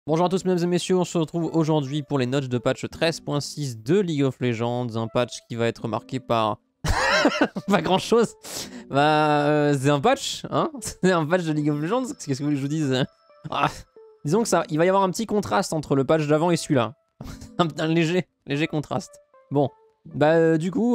Bonjour à tous mesdames et messieurs, on se retrouve aujourd'hui pour les notches de patch 13.6 de League of Legends, un patch qui va être marqué par pas grand chose. C'est un patch, hein. C'est un patch de League of Legends, qu'est-ce que vous voulez que je vous dise? Disons que il va y avoir un petit contraste entre le patch d'avant et celui-là. un léger contraste. Bon, du coup,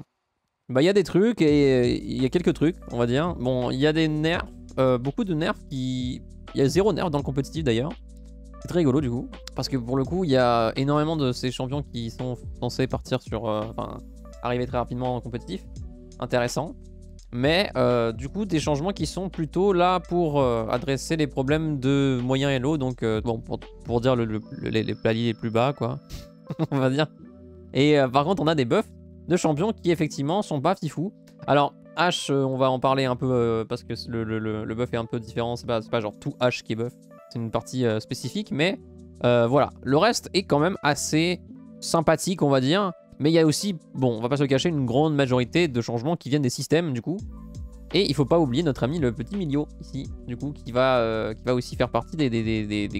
il y a des trucs et il y a quelques trucs, on va dire. Bon, il y a des nerfs, beaucoup de nerfs qui... Il y a 0 nerfs dans le compétitif d'ailleurs. C'est très rigolo du coup, parce que pour le coup, il y a énormément de ces champions qui sont censés partir sur... Enfin, arriver très rapidement en compétitif. Intéressant. Mais du coup, des changements qui sont plutôt là pour adresser les problèmes de moyen elo. Donc, bon, pour dire les paliers les plus bas, quoi. On va dire. Et par contre, on a des buffs de champions qui, effectivement, sont pas fifous. Alors, H, on va en parler un peu parce que le buff est un peu différent. C'est pas genre tout H qui est buff. C'est une partie spécifique, mais voilà. Le reste est quand même assez sympathique, on va dire. Mais il y a aussi, bon, on va pas se le cacher, une grande majorité de changements qui viennent des systèmes, du coup. Et il faut pas oublier notre ami le petit Milio, ici, du coup, qui va aussi faire partie des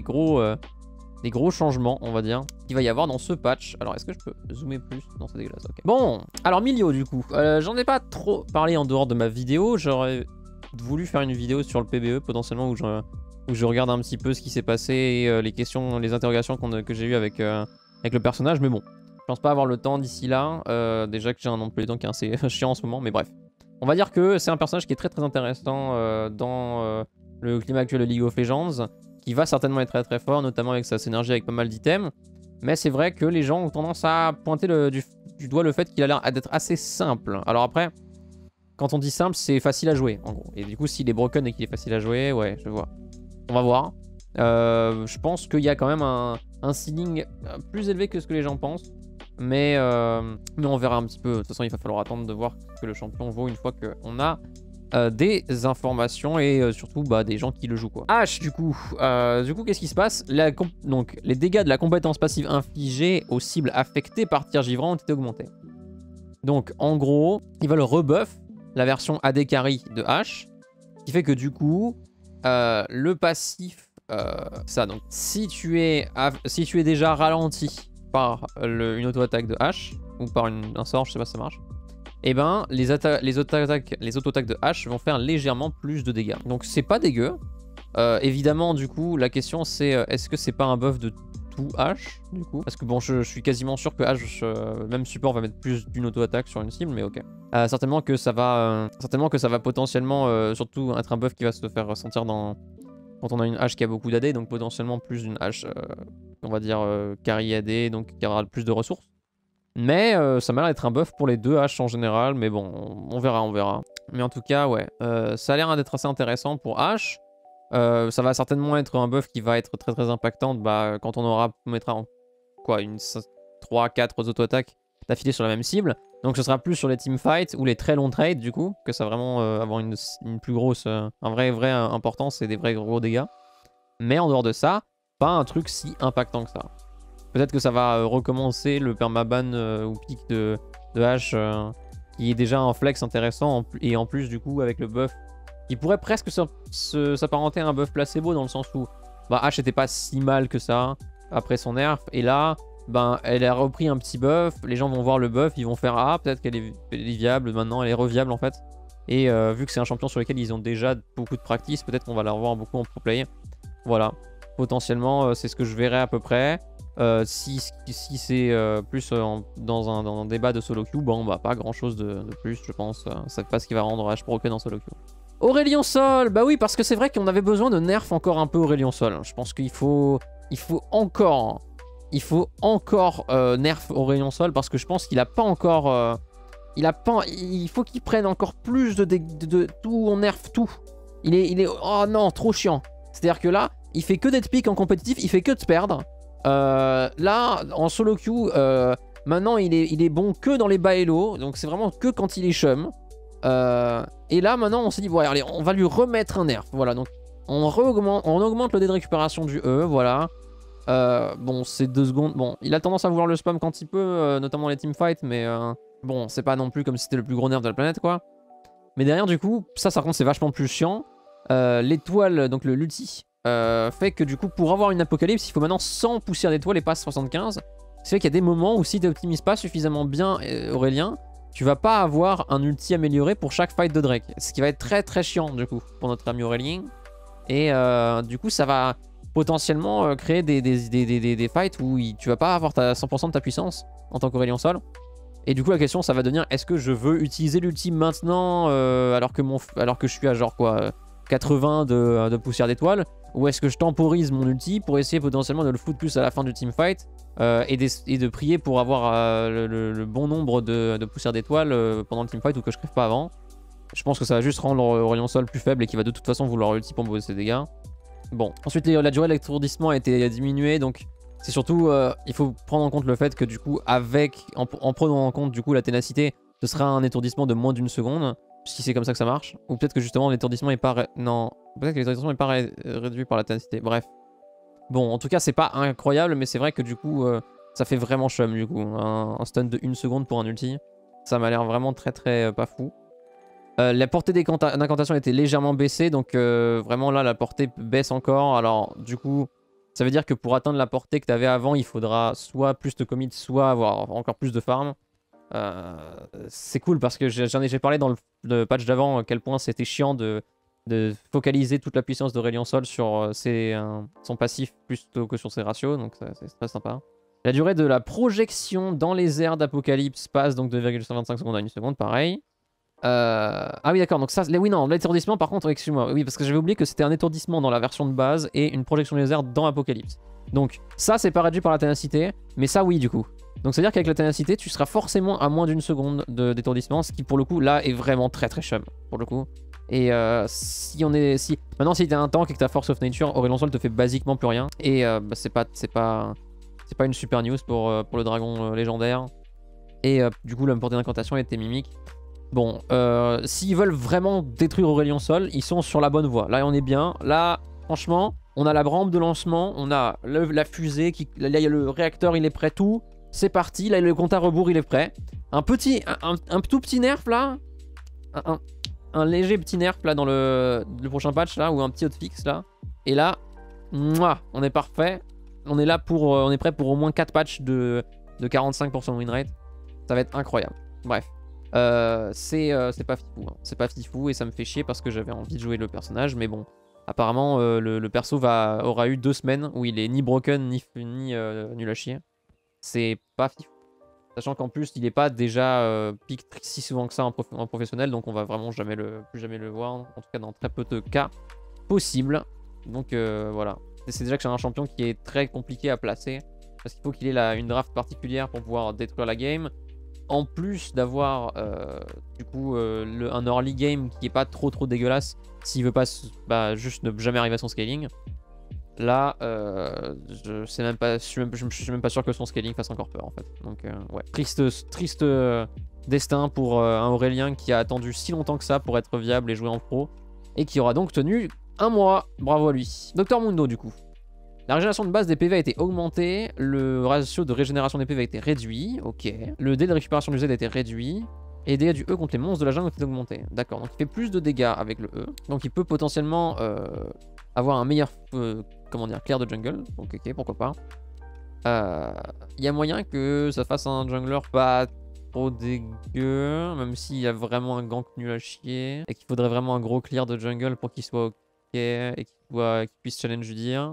gros changements, on va dire, qu'il va y avoir dans ce patch. Alors, est-ce que je peux zoomer plus? Non, c'est dégueulasse, ok. Bon, alors Milio, du coup, j'en ai pas trop parlé en dehors de ma vidéo. J'aurais voulu faire une vidéo sur le PBE, potentiellement, où je regarde un petit peu ce qui s'est passé et les questions, les interrogations que j'ai eues avec le personnage, mais bon. Je pense pas avoir le temps d'ici là, déjà que j'ai un emploi du temps qui est assez chiant en ce moment, mais bref. On va dire que c'est un personnage qui est très intéressant dans le climat actuel de League of Legends, qui va certainement être très fort, notamment avec sa synergie avec pas mal d'items. Mais c'est vrai que les gens ont tendance à pointer du doigt le fait qu'il a l'air d'être assez simple. Alors après, quand on dit simple, c'est facile à jouer, en gros. Et du coup, s'il est broken et qu'il est facile à jouer, ouais, je vois. On va voir. Je pense qu'il y a quand même un ceiling plus élevé que ce que les gens pensent. Mais on verra un petit peu. De toute façon, il va falloir attendre de voir ce que le champion vaut une fois qu'on a des informations et surtout des gens qui le jouent, quoi. H, du coup, qu'est-ce qui se passe? Donc, les dégâts de la compétence passive infligée aux cibles affectées par tir givrant ont été augmentés. Donc, en gros, il va le rebuff, la version AD Carry de H, qui fait que du coup, le passif, ça, donc, si tu es déjà ralenti par une auto-attaque de H, ou par un sort, je sais pas si ça marche, et ben les auto-attaques de H vont faire légèrement plus de dégâts. Donc c'est pas dégueu. Évidemment, du coup, la question c'est est-ce que c'est pas un buff de tout H, du coup? Parce que bon, je suis quasiment sûr que H, même support, va mettre plus d'une auto-attaque sur une cible, mais ok. Certainement que ça va potentiellement surtout être un buff qui va se faire ressentir quand on a une H qui a beaucoup d'AD, donc potentiellement plus d'une H, on va dire carry AD, donc qui aura plus de ressources. Mais ça m'a l'air d'être un buff pour les deux H en général, mais bon, on verra. Mais en tout cas, ouais, ça a l'air d'être assez intéressant pour H. Ça va certainement être un buff qui va être très impactant quand on mettra en quoi, une 3-4 auto-attaques d'affilée sur la même cible. Donc ce sera plus sur les teamfights ou les très longs trades du coup, que ça va vraiment avoir une plus grosse, un vrai importance et des vrais gros dégâts. Mais en dehors de ça, pas un truc si impactant que ça. Peut-être que ça va recommencer le permaban ou pic de H qui est déjà un flex intéressant et en plus du coup avec le buff qui pourrait presque s'apparenter à un buff placebo dans le sens où H était pas si mal que ça après son nerf et là elle a repris un petit buff, les gens vont voir le buff, ils vont faire ah peut-être qu'elle est viable maintenant, elle est reviable en fait et vu que c'est un champion sur lequel ils ont déjà beaucoup de practice, peut-être qu'on va la revoir beaucoup en pro play. Voilà, potentiellement c'est ce que je verrai à peu près. Si c'est plus dans un débat de solo queue, pas grand chose de plus, je pense. C'est pas ce qui va rendre H broken en solo queue. Aurélien Sol, bah oui, parce que c'est vrai qu'on avait besoin de nerf encore un peu Aurélien Sol. Je pense qu'il faut encore nerf Aurélien Sol parce que je pense qu'il a pas encore. Il faut qu'il prenne encore plus de tout, on nerf tout. Il est. Oh non, trop chiant. C'est-à-dire que là, il fait que d'être pick en compétitif, il fait que de se perdre. Là, en solo queue, maintenant il est bon que dans les bas elo, donc c'est vraiment que quand il est chum. Et là, maintenant, on s'est dit, bon, allez, on va lui remettre un nerf. Voilà, donc on augmente le dé de récupération du E, voilà. Bon, c'est 2 secondes. Bon, il a tendance à vouloir le spam quand il peut, notamment les teamfights, mais bon, c'est pas non plus comme si c'était le plus gros nerf de la planète, quoi. Mais derrière, du coup, ça, par contre, c'est vachement plus chiant. L'étoile, donc l'ulti, fait que du coup, pour avoir une apocalypse, il faut maintenant 100 poussières d'étoiles et pas 75. C'est vrai qu'il y a des moments où si tu n'optimises pas suffisamment bien Aurélien, tu vas pas avoir un ulti amélioré pour chaque fight de Drake. Ce qui va être très très chiant du coup pour notre ami Aurélien. Et du coup, ça va potentiellement créer des fights où tu vas pas avoir 100% de ta puissance en tant qu'Aurélien Sol. Et du coup, la question, ça va devenir, est-ce que je veux utiliser l'ulti maintenant alors que je suis à genre quoi 80 de poussière d'étoiles, ou est-ce que je temporise mon ulti pour essayer potentiellement de le foutre plus à la fin du teamfight et de prier pour avoir le bon nombre de poussière d'étoiles pendant le teamfight ou que je crève pas avant. Je pense que ça va juste rendre Aurélien Sol plus faible et qu'il va de toute façon vouloir ulti pour me bosser ses dégâts. Bon, ensuite la durée d'étourdissement a été diminuée, donc c'est surtout, il faut prendre en compte le fait que du coup, en prenant en compte du coup la ténacité, ce sera un étourdissement de moins d'une seconde, si c'est comme ça que ça marche. Ou peut-être que justement l'étourdissement est pas... Non, peut-être que l'étourdissement est pas réduit par la ténacité, bref. Bon, en tout cas, c'est pas incroyable, mais c'est vrai que du coup, ça fait vraiment chum du coup. Un stun de 1 seconde pour un ulti, ça m'a l'air vraiment très très pas fou. La portée d'incantation était légèrement baissée, donc vraiment là la portée baisse encore. Alors du coup, ça veut dire que pour atteindre la portée que tu avais avant, il faudra soit plus de commit, soit avoir encore plus de farm. C'est cool parce que j'ai parlé dans le patch d'avant à quel point c'était chiant de focaliser toute la puissance d'Aurélien Sol sur son passif plutôt que sur ses ratios, donc c'est très sympa. La durée de la projection dans les airs d'Apocalypse passe donc de 2,125 secondes à 1 seconde, pareil. Ah oui d'accord, donc ça, oui non, l'étourdissement par contre, excuse-moi, oui parce que j'avais oublié que c'était un étourdissement dans la version de base et une projection laser dans Apocalypse. Donc ça c'est pas réduit par la ténacité, mais ça oui du coup. Donc c'est à dire qu'avec la ténacité tu seras forcément à moins d'une seconde d'étourdissement, ce qui pour le coup là est vraiment très très chum pour le coup. Et maintenant si t'es un tank et que t'as Force of Nature, Aurélien Sol te fait basiquement plus rien. Et bah, c'est pas une super news pour le dragon légendaire. Et du coup la portée d'incantation était mimique. Bon, s'ils veulent vraiment détruire Aurélien Sol, ils sont sur la bonne voie. Là, on est bien. Là, franchement, on a la rampe de lancement, on a la fusée, là, il y a le réacteur, il est prêt, tout. C'est parti. Là, le compte à rebours, il est prêt. Un tout petit nerf, là. Un léger petit nerf, là, dans le prochain patch, là, ou un petit hotfix, là. Et là, mouah, on est parfait. On est là pour... on est prêt pour au moins 4 patchs de 45% de winrate. Ça va être incroyable. Bref. C'est pas fifou, hein. C'est pas fifou et ça me fait chier parce que j'avais envie de jouer le personnage, mais bon, apparemment le perso aura eu 2 semaines où il est ni broken ni nul à chier. C'est pas fifou, sachant qu'en plus il est pas déjà pick si souvent que ça en professionnel, donc on va vraiment plus jamais le voir, en tout cas dans très peu de cas possibles. Donc voilà, c'est déjà que c'est un champion qui est très compliqué à placer parce qu'il faut qu'il ait une draft particulière pour pouvoir détruire la game. En plus d'avoir du coup un early game qui est pas trop dégueulasse s'il veut pas juste ne jamais arriver à son scaling. Là, je suis même pas sûr que son scaling fasse encore peur en fait. Donc ouais, triste destin pour un Aurélien qui a attendu si longtemps que ça pour être viable et jouer en pro et qui aura donc tenu 1 mois. Bravo à lui. Dr Mundo du coup. La régénération de base des PV a été augmentée, le ratio de régénération des PV a été réduit, ok. Le dé de récupération du Z a été réduit, et les dégâts du E contre les monstres de la jungle ont été augmentés. D'accord, donc il fait plus de dégâts avec le E, donc il peut potentiellement avoir un meilleur clear de jungle, donc ok, pourquoi pas. Il y a moyen que ça fasse un jungler pas trop dégueu, même s'il y a vraiment un gank nul à chier, et qu'il faudrait vraiment un gros clear de jungle pour qu'il soit ok. Et qu'il puisse challenge du dire.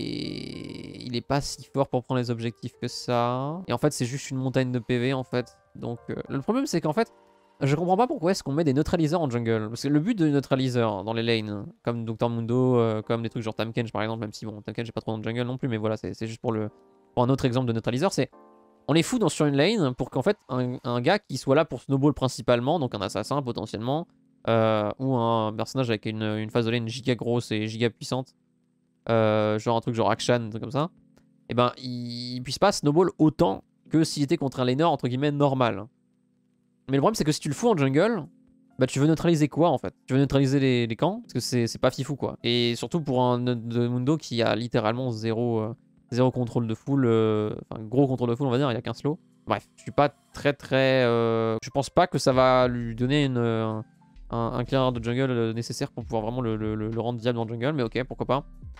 Et il est pas si fort pour prendre les objectifs que ça. Et en fait, c'est juste une montagne de PV en fait. Donc, le problème, c'est qu'en fait, je comprends pas pourquoi est-ce qu'on met des neutraliseurs en jungle. Parce que le but de neutraliseurs dans les lanes, comme Dr Mundo, comme des trucs genre Tahm-Kench par exemple, même si bon, Tahm-Kench j'ai pas trop dans le jungle non plus, mais voilà, c'est juste pour un autre exemple de neutraliseur, c'est on les fout sur une lane pour qu'en fait un gars qui soit là pour snowball principalement, donc un assassin potentiellement, ou un personnage avec une phase de lane giga grosse et giga puissante, genre un truc genre Akshan, un truc comme ça, et ben il puisse pas snowball autant que s'il était contre un laner entre guillemets normal. Mais le problème c'est que si tu le fous en jungle, bah tu veux neutraliser quoi en fait? Tu veux neutraliser les camps? Parce que c'est pas fifou quoi. Et surtout pour un de Mundo qui a littéralement zéro contrôle de full, enfin gros contrôle de full on va dire, il y a qu'un slow. Bref, je suis pas très je pense pas que ça va lui donner un clear de jungle nécessaire pour pouvoir vraiment le rendre viable dans le jungle, mais ok, pourquoi pas.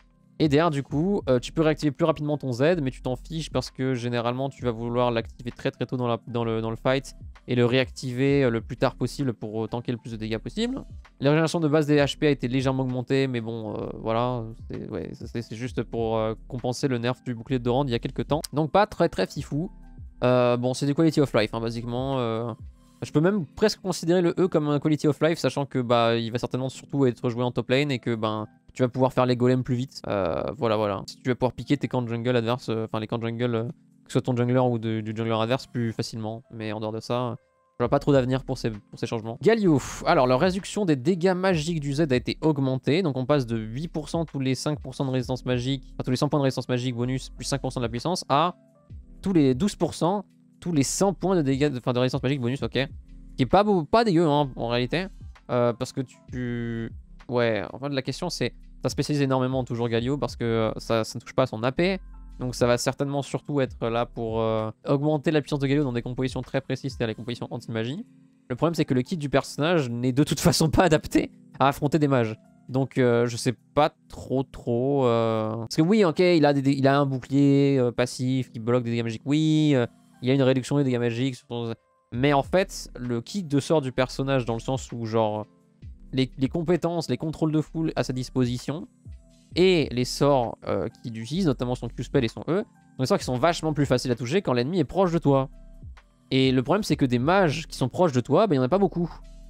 Et derrière, du coup, tu peux réactiver plus rapidement ton Z, mais tu t'en fiches parce que généralement, tu vas vouloir l'activer très très tôt dans le fight et le réactiver le plus tard possible pour tanker le plus de dégâts possible. La régénération de base des HP a été légèrement augmentée, mais bon, voilà, c'est juste pour compenser le nerf du bouclier de Doran il y a quelques temps. Donc pas très très fifou. Bon, c'est du quality of life, hein, basiquement. Je peux même presque considérer le E comme un quality of life, sachant que bah il va certainement surtout être joué en top lane et que ben tu vas pouvoir faire les golems plus vite. Voilà. Si tu vas pouvoir piquer tes camps de jungle adverses, enfin les camps de jungle, que ce soit ton jungler ou du jungler adverse plus facilement. Mais en dehors de ça, je vois pas trop d'avenir pour ces changements. Galio. Alors, la réduction des dégâts magiques du Z a été augmentée. Donc on passe de 8% tous les 5% de résistance magique, enfin tous les 100 points de résistance magique bonus plus 5% de la puissance à tous les 12%, tous les 100 points de dégâts, de résistance magique bonus, ok. Qui est pas dégueu hein, en réalité. Parce que ouais, en fait la question c'est, ça spécialise énormément toujours Galio parce que ça ne touche pas à son AP. Donc ça va certainement surtout être là pour augmenter la puissance de Galio dans des compositions très précises, c'est-à-dire les compositions anti-magie. Le problème c'est que le kit du personnage n'est de toute façon pas adapté à affronter des mages. Donc je sais pas trop. Parce que oui, ok, il a un bouclier passif qui bloque des dégâts magiques, oui. Il y a une réduction des dégâts magiques. Mais en fait, le kit de sort du personnage dans le sens où genre les compétences, les contrôles de foule à sa disposition et les sorts qu'il utilise, notamment son Q-spell et son E, sont des sorts qui sont vachement plus faciles à toucher quand l'ennemi est proche de toi. Et le problème c'est que des mages qui sont proches de toi, bah, il n'y en a pas beaucoup.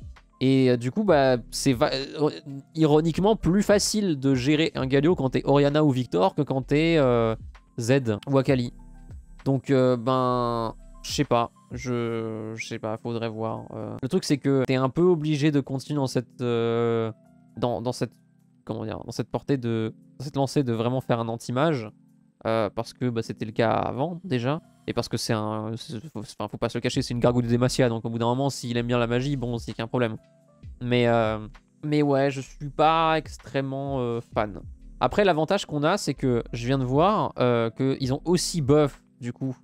Et du coup, bah, c'est ironiquement plus facile de gérer un Galio quand t'es Orianna ou Victor que quand t'es Z ou Akali. Donc, ben, je sais pas. Je sais pas, faudrait voir. Le truc, c'est que t'es un peu obligé de continuer dans cette... dans cette... Comment dire, dans cette portée de... Dans cette lancée de vraiment faire un anti-mage. Parce que bah, c'était le cas avant, déjà. Et parce que c'est un... Enfin, faut pas se le cacher, c'est une gargouille de Demacia. Donc au bout d'un moment, s'il aime bien la magie, bon, c'est qu'il y a un problème. Mais ouais, je suis pas extrêmement fan. Après, l'avantage qu'on a, c'est que je viens de voir qu'ils ont aussi buff, du coup,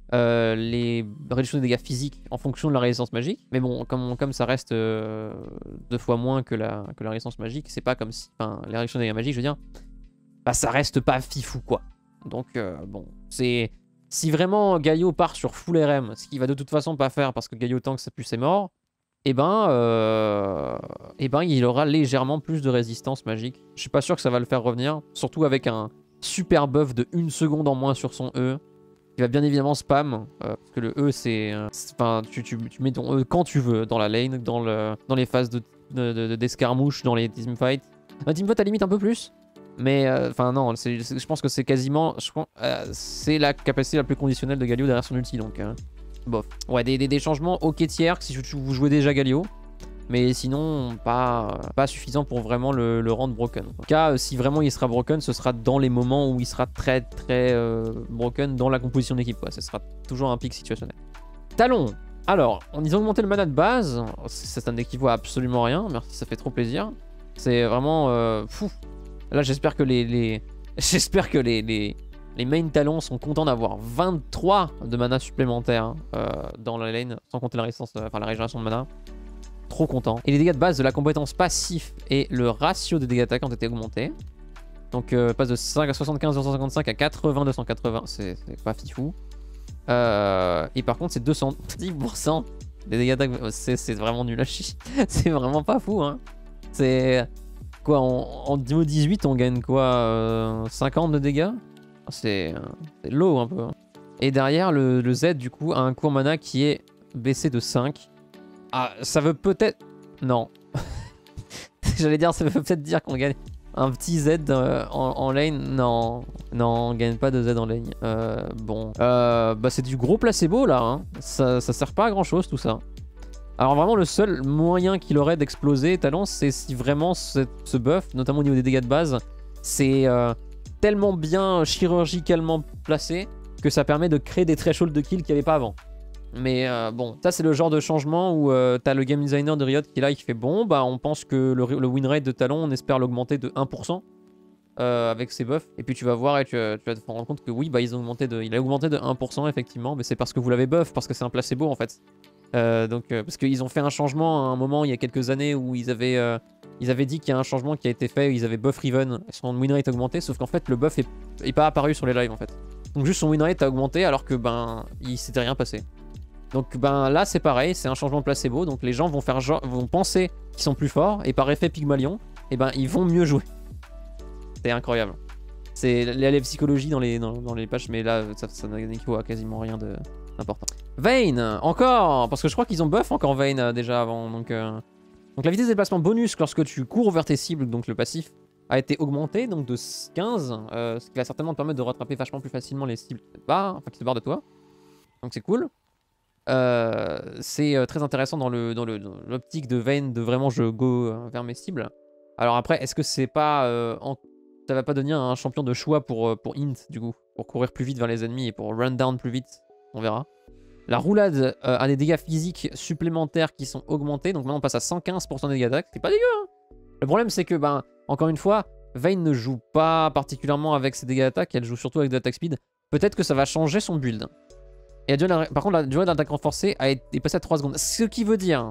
les réductions des dégâts physiques en fonction de la résistance magique. Mais bon, comme ça reste 2 fois moins que la résistance magique, c'est pas comme si... Enfin, les réductions des dégâts magiques, je veux dire, bah ça reste pas fifou, quoi. Donc, bon, c'est... Si vraiment Galio part sur full RM, ce qu'il va de toute façon pas faire parce que Galio tank, ça pue ses morts, et ben il aura légèrement plus de résistance magique. Je suis pas sûr que ça va le faire revenir, surtout avec un super buff de 1 seconde en moins sur son E. Il va bien évidemment spam, parce que le E c'est... Enfin, tu mets ton E quand tu veux, dans la lane, dans les phases d'escarmouche, dans les teamfights. Un teamfight à limite un peu plus, mais enfin non, je pense que c'est quasiment... c'est la capacité la plus conditionnelle de Galio derrière son ulti, donc... Bof. Ouais, des changements ok tiers si vous jouez déjà Galio. Mais sinon, pas suffisant pour vraiment le rendre broken. En tout cas, si vraiment il sera broken, ce sera dans les moments où il sera très broken dans la composition d'équipe. Ce sera toujours un pic situationnel. Talon. Alors, ils ont augmenté le mana de base. Ça n'équivaut à absolument rien. Merci, ça fait trop plaisir. C'est vraiment fou. Là, j'espère que j'espère que les main talons sont contents d'avoir 23 de mana supplémentaires dans la lane, sans compter la régénération de mana. Trop content. Et les dégâts de base de la compétence passif et le ratio des dégâts d'attaque ont été augmentés. Donc passe de 75 255 à 80 280, c'est pas fifou. Et par contre c'est 210% des dégâts d'attaque, c'est vraiment nul à chier. C'est vraiment pas fou hein. C'est quoi, en niveau 18 on gagne quoi 50 de dégâts. C'est low un peu. Et derrière, le Z, du coup, a un coût en mana qui est baissé de 5. Ah, ça veut peut-être... Non. J'allais dire, ça veut peut-être dire qu'on gagne un petit Z en lane. Non, on gagne pas de Z en lane. Bon. Bah, c'est du gros placebo, là. Hein. Ça sert pas à grand-chose, tout ça. Alors vraiment, le seul moyen qu'il aurait d'exploser Talon, c'est si vraiment ce buff, notamment au niveau des dégâts de base, c'est... tellement bien chirurgicalement placé que ça permet de créer des thresholds de kill qu'il n'y avait pas avant. Mais bon, ça c'est le genre de changement où t'as le game designer de Riot qui est là et qui fait bon, bah on pense que le win rate de Talon, on espère l'augmenter de 1% avec ses buffs. Et puis tu vas voir et tu vas te rendre compte que oui, bah il a augmenté de 1% effectivement, mais c'est parce que vous l'avez buff, parce que c'est un placebo en fait. Parce qu'ils ont fait un changement à un moment il y a quelques années où ils avaient ils avaient dit qu'il y a un changement qui a été fait, ils avaient buff Riven, son win rate a augmenté, sauf qu'en fait le buff est pas apparu sur les lives en fait. Donc juste son win rate a augmenté alors que ben il s'était rien passé. Donc ben là c'est pareil, c'est un changement de placebo, donc les gens vont penser qu'ils sont plus forts et par effet Pygmalion, et ben ils vont mieux jouer. C'est incroyable. C'est la psychologie dans les patchs, mais là ça n'équivaut à quasiment rien d'important. Vayne, encore, parce que je crois qu'ils ont buff encore Vayne déjà avant, donc la vitesse de déplacement bonus lorsque tu cours vers tes cibles, donc le passif, a été augmenté donc de 15, ce qui va certainement te permettre de rattraper vachement plus facilement les cibles qui se barrent de toi. Donc c'est cool. C'est très intéressant dans l'optique de Vayne de vraiment je go vers mes cibles. Alors après, est-ce que c'est pas ça va pas devenir un champion de choix pour int du coup, pour courir plus vite vers les ennemis et pour run down plus vite, on verra. La roulade a des dégâts physiques supplémentaires qui sont augmentés, donc maintenant on passe à 115% de dégâts d'attaque, c'est pas dégueu hein. Le problème c'est que, ben, encore une fois, Vayne ne joue pas particulièrement avec ses dégâts d'attaque, elle joue surtout avec de l'attaque speed. Peut-être que ça va changer son build. Et par contre, la durée d'attaque renforcée est passée à 3 secondes. Ce qui veut dire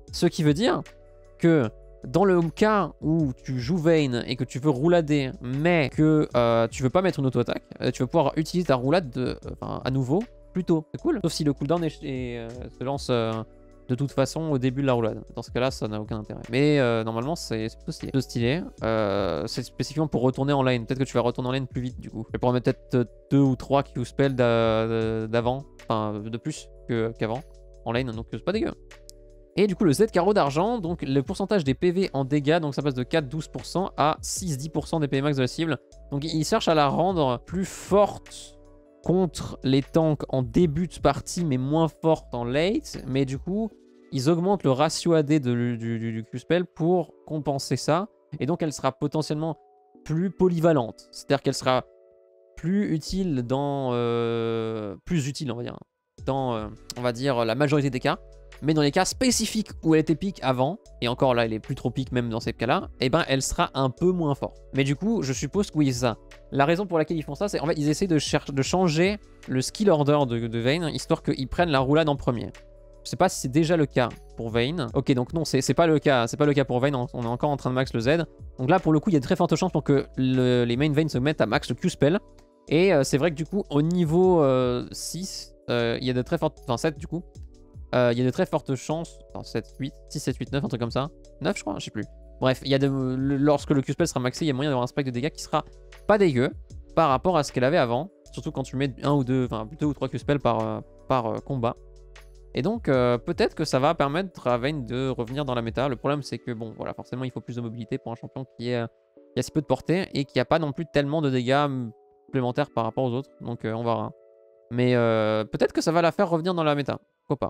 que dans le cas où tu joues Vayne et que tu veux roulader, mais que tu veux pas mettre une auto-attaque, tu vas pouvoir utiliser ta roulade à nouveau plus tôt. C'est cool. Sauf si le cooldown se lance de toute façon au début de la roulade. Dans ce cas-là, ça n'a aucun intérêt. Mais normalement, c'est plutôt stylé. C'est spécifiquement pour retourner en lane. Peut-être que tu vas retourner en lane plus vite du coup. Je pourrais mettre peut-être 2 ou 3 Q-spells d'avant, enfin de plus qu'avant en lane, donc c'est pas dégueu. Et du coup, le Z carreau d'argent, donc le pourcentage des PV en dégâts, donc ça passe de 4-12% à 6-10% des PV max de la cible. Donc il cherche à la rendre plus forte contre les tanks en début de partie, mais moins forte en late. Mais du coup, ils augmentent le ratio AD du Q-spell pour compenser ça. Et donc elle sera potentiellement plus polyvalente. C'est-à-dire qu'elle sera plus utile dans... plus utile, on va dire. Dans, on va dire, la majorité des cas. Mais dans les cas spécifiques où elle était pique avant, et encore là elle est plus trop pique même dans ces cas-là, et ben elle sera un peu moins forte. Mais du coup, je suppose que oui, c'est ça. La raison pour laquelle ils font ça, c'est en fait ils essaient de changer le skill order de Vayne, histoire qu'ils prennent la roulade en premier. Je sais pas si c'est déjà le cas pour Vayne. Ok, donc non, c'est pas le cas. C'est pas le cas pour Vayne, on est encore en train de max le Z. Donc là, pour le coup, il y a de très fortes chances pour que les main Vayne se mettent à max le Q-spell. Et c'est vrai que du coup, au niveau 6, il y a de très fortes... Enfin 7 du coup. Il y a de très fortes chances, enfin 7, 8, 6, 7, 8, 9, un truc comme ça. 9 je crois, je sais plus. Bref, il y a lorsque le Q-spell sera maxé, il y a moyen d'avoir un spike de dégâts qui sera pas dégueu par rapport à ce qu'elle avait avant. Surtout quand tu mets 1 ou 2, enfin 2 ou 3 Q-spell par combat. Et donc peut-être que ça va permettre à Vayne de revenir dans la méta. Le problème c'est que bon voilà, forcément il faut plus de mobilité pour un champion qui a si peu de portée et qui a pas non plus tellement de dégâts supplémentaires par rapport aux autres. Donc on verra. Mais peut-être que ça va la faire revenir dans la méta. Pourquoi pas.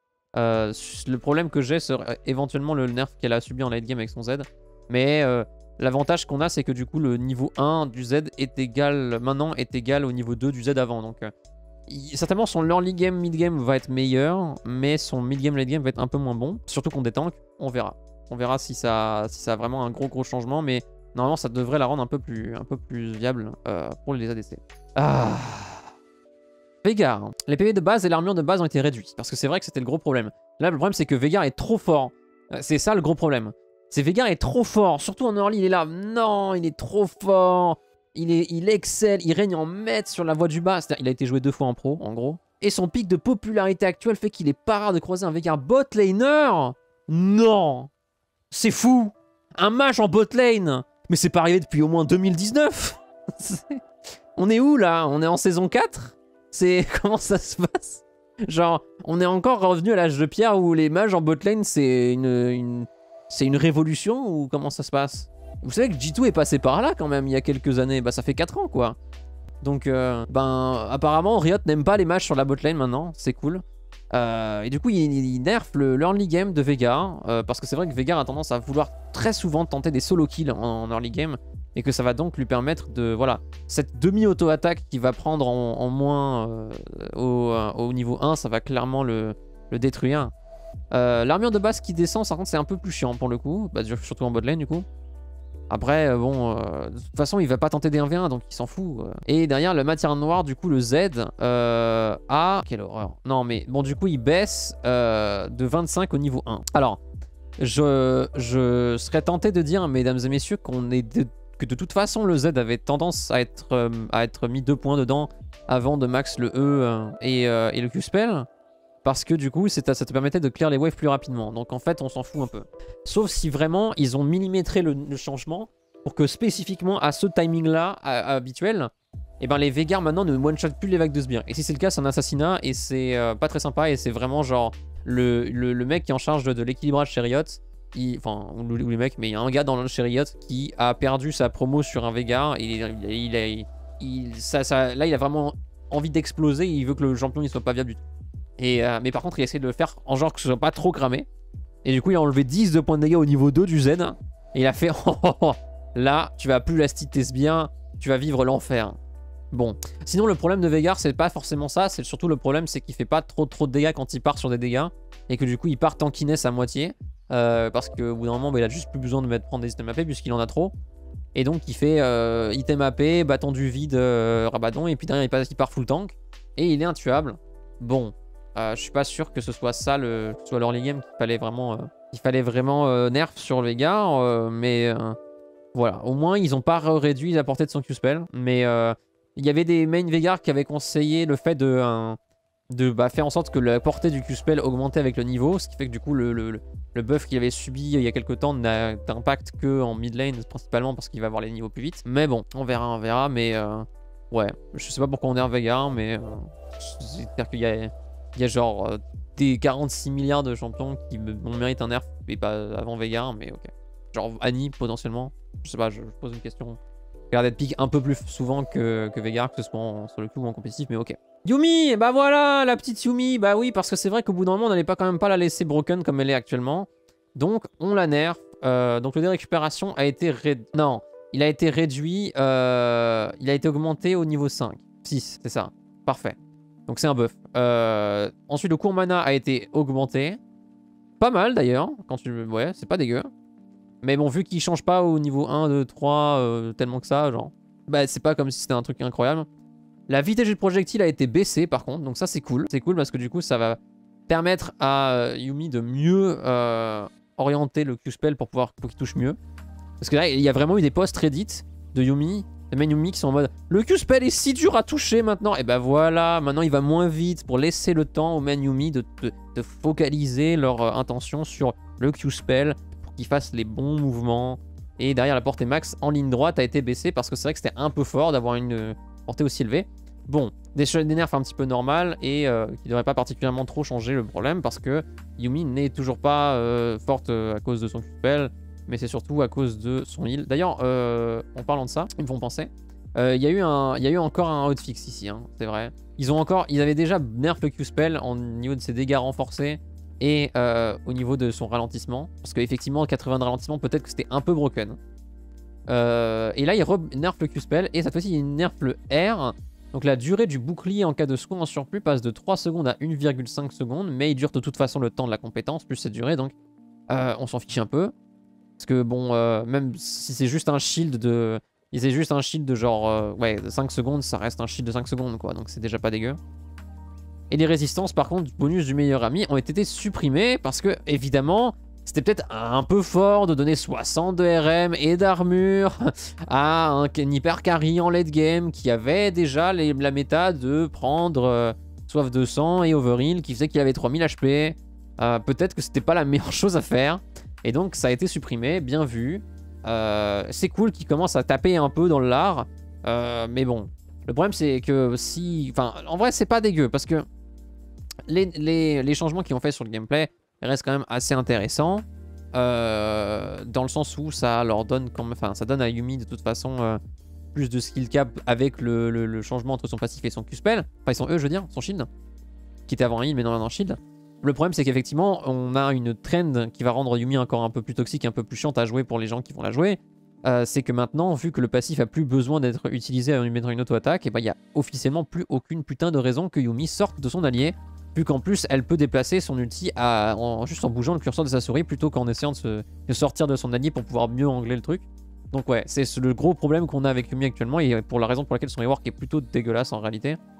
Le problème que j'ai serait éventuellement le nerf qu'elle a subi en late game avec son Z. Mais l'avantage qu'on a, c'est que du coup, le niveau 1 du Z est égal, maintenant est égal au niveau 2 du Z avant. Donc, certainement, son early game, mid game va être meilleur, mais son mid game, late game va être un peu moins bon. Surtout contre des tanks, on verra. On verra si ça a vraiment un gros changement, mais normalement, ça devrait la rendre un peu plus viable pour les ADC. Ah. Veigar. Les PV de base et l'armure de base ont été réduits. Parce que c'est vrai que c'était le gros problème. Là, le problème, c'est que Veigar est trop fort. C'est ça le gros problème. C'est Veigar est trop fort. Surtout en early, il est là. Non, il est trop fort. Il excelle. Il règne en maître sur la voie du bas. C'est-à-dire, il a été joué 2 fois en pro, en gros. Et son pic de popularité actuel fait qu'il est pas rare de croiser un Veigar bot laner. Non. C'est fou. Un mage en bot lane. Mais c'est pas arrivé depuis au moins 2019. On est où, là? On est en saison 4? Comment ça se passe? Genre, on est encore revenu à l'âge de pierre où les mages en botlane, c'est une révolution ou comment ça se passe? Vous savez que G2 est passé par là quand même il y a quelques années. Bah ça fait 4 ans quoi. Donc, apparemment Riot n'aime pas les mages sur la botlane maintenant. C'est cool. Et du coup, il nerf le early game de Veigar. Parce que c'est vrai que Veigar a tendance à vouloir très souvent tenter des solo kills en early game. Et que ça va donc lui permettre de... Voilà, cette demi-auto-attaque qu'il va prendre en moins au niveau 1, ça va clairement le détruire. L'armure de base qui descend, par contre, c'est un peu plus chiant pour le coup. Bah, surtout en botlane, du coup. Après, bon, de toute façon, il va pas tenter des 1v1, donc il s'en fout. Et derrière, le matière noire, du coup, le Z a... Quelle horreur. Non, mais bon, du coup, il baisse de 25 au niveau 1. Alors... je serais tenté de dire, mesdames et messieurs, que de toute façon le Z avait tendance à être mis 2 points dedans avant de max le E et le Q-Spell. Parce que du coup, ça te permettait de clear les waves plus rapidement. Donc en fait, on s'en fout un peu. Sauf si vraiment, ils ont millimétré le changement pour que spécifiquement à ce timing-là habituel, et ben les Veigar maintenant ne one-shot plus les vagues de sbires. Et si c'est le cas, c'est un assassinat et c'est pas très sympa. Et c'est vraiment genre le mec qui est en charge de l'équilibrage chez Riot. Enfin, ou les mecs, mais il y a un gars dans le chez Riot qui a perdu sa promo sur un Veigar. Et là, il a vraiment envie d'exploser. Il veut que le champion ne soit pas viable du tout. Mais par contre, il essaie de le faire en genre que ce soit pas trop cramé. Et du coup, il a enlevé 10 de points de dégâts au niveau 2 du Z. Et il a fait là, tu vas plus lasti tes sbires, tu vas vivre l'enfer. Bon. Sinon, le problème de Veigar, c'est pas forcément ça. C'est surtout le problème, c'est qu'il fait pas trop de dégâts quand il part sur des dégâts. Et que du coup, il part tankiness à moitié. Parce qu'au bout d'un moment, il a juste plus besoin de prendre des items AP puisqu'il en a trop. Et donc, il fait item AP, bâton du vide, rabadon. Et puis derrière, il part full tank. Et il est intuable. Bon. Je suis pas sûr que ce soit ça que ce soit l'early game qu'il fallait vraiment nerf sur le Veigar, mais voilà, au moins ils ont pas réduit la portée de son Q-Spell, mais il y avait des main Veigar qui avaient conseillé le fait de faire en sorte que la portée du Q-Spell augmentait avec le niveau, ce qui fait que du coup le buff qu'il avait subi il y a quelques temps n'a d'impact que en mid lane, principalement parce qu'il va avoir les niveaux plus vite. Mais bon, on verra, mais ouais, je sais pas pourquoi on nerf Veigar, mais c'est-à-dire qu'il y a genre des 46 milliards de champions qui méritent un nerf et pas avant Veigar, mais ok. Genre Annie potentiellement. Je sais pas, je pose une question. Regarde d'être pick un peu plus souvent que Veigar, que ce soit sur le cube ou en compétitif, mais ok. Yumi, bah voilà, la petite Yumi. Bah oui, parce que c'est vrai qu'au bout d'un moment, on n'allait pas quand même pas la laisser broken comme elle est actuellement. Donc on la nerf. Donc le dé récupération a été non, il a été réduit. Il a été augmenté au niveau 5. 6, c'est ça. Parfait. Donc c'est un buff. Ensuite, le cours mana a été augmenté. Pas mal d'ailleurs. Ouais, c'est pas dégueu. Mais bon, vu qu'il change pas au niveau 1, 2, 3, tellement que ça, genre... Bah, c'est pas comme si c'était un truc incroyable. La vitesse du projectile a été baissée par contre. Donc ça, c'est cool. C'est cool parce que du coup, ça va permettre à Yumi de mieux orienter le Q-Spell pour qu'il touche mieux. Parce que là, il y a vraiment eu des posts Reddit de Yumi... Les main Yumi qui sont en mode le Q-Spell est si dur à toucher maintenant. Et ben voilà, maintenant il va moins vite pour laisser le temps aux main Yumi de focaliser leur intention sur le Q-Spell pour qu'ils fassent les bons mouvements. Et derrière, la portée max en ligne droite a été baissée parce que c'est vrai que c'était un peu fort d'avoir une portée aussi élevée. Bon, des nerfs un petit peu normales et qui ne devraient pas particulièrement trop changer le problème parce que Yumi n'est toujours pas forte à cause de son Q-Spell. Mais c'est surtout à cause de son heal. D'ailleurs, en parlant de ça, ils me font penser. Il y a eu encore un hotfix ici, hein, c'est vrai. Ils avaient déjà nerf le Q-Spell au niveau de ses dégâts renforcés et au niveau de son ralentissement. Parce qu'effectivement, 80 de ralentissement, peut-être que c'était un peu broken. Et là, il nerf le Q-Spell et cette fois-ci, il nerf le R. Donc la durée du bouclier en cas de seconde en surplus passe de 3 secondes à 1,5 secondes. Mais il dure de toute façon le temps de la compétence plus cette durée. Donc on s'en fiche un peu. Parce que bon, même si c'est juste un shield de... C'est juste un shield de genre... ouais, de 5 secondes, ça reste un shield de 5 secondes, quoi. Donc c'est déjà pas dégueu. Et les résistances, par contre, bonus du meilleur ami, ont été supprimées parce que, évidemment, c'était peut-être un peu fort de donner 60 de RM et d'armure à un hyper carry en late game qui avait déjà la méta de prendre soif de sang et overheal qui faisait qu'il avait 3000 HP. Peut-être que c'était pas la meilleure chose à faire. Et donc ça a été supprimé, bien vu. C'est cool qu'il commence à taper un peu dans le lard. Mais bon, le problème c'est que si... Enfin, en vrai c'est pas dégueu parce que les changements qu'ils ont fait sur le gameplay restent quand même assez intéressants. Dans le sens où ça leur donne... Enfin, ça donne à Yumi de toute façon plus de skill cap avec le changement entre son passif et son Q-Spell. Enfin, son E je veux dire, son shield. Qui était avant heal mais non maintenant shield. Le problème, c'est qu'effectivement, on a une trend qui va rendre Yumi encore un peu plus toxique, un peu plus chiante à jouer pour les gens qui vont la jouer. C'est que maintenant, vu que le passif a plus besoin d'être utilisé à lui mettre une auto-attaque, et ben il n'y a officiellement plus aucune putain de raison que Yumi sorte de son allié, vu qu'en plus, elle peut déplacer son ulti juste en bougeant le curseur de sa souris plutôt qu'en essayant de sortir de son allié pour pouvoir mieux angler le truc. Donc ouais, c'est le gros problème qu'on a avec Yumi actuellement et pour la raison pour laquelle son rework est plutôt dégueulasse en réalité.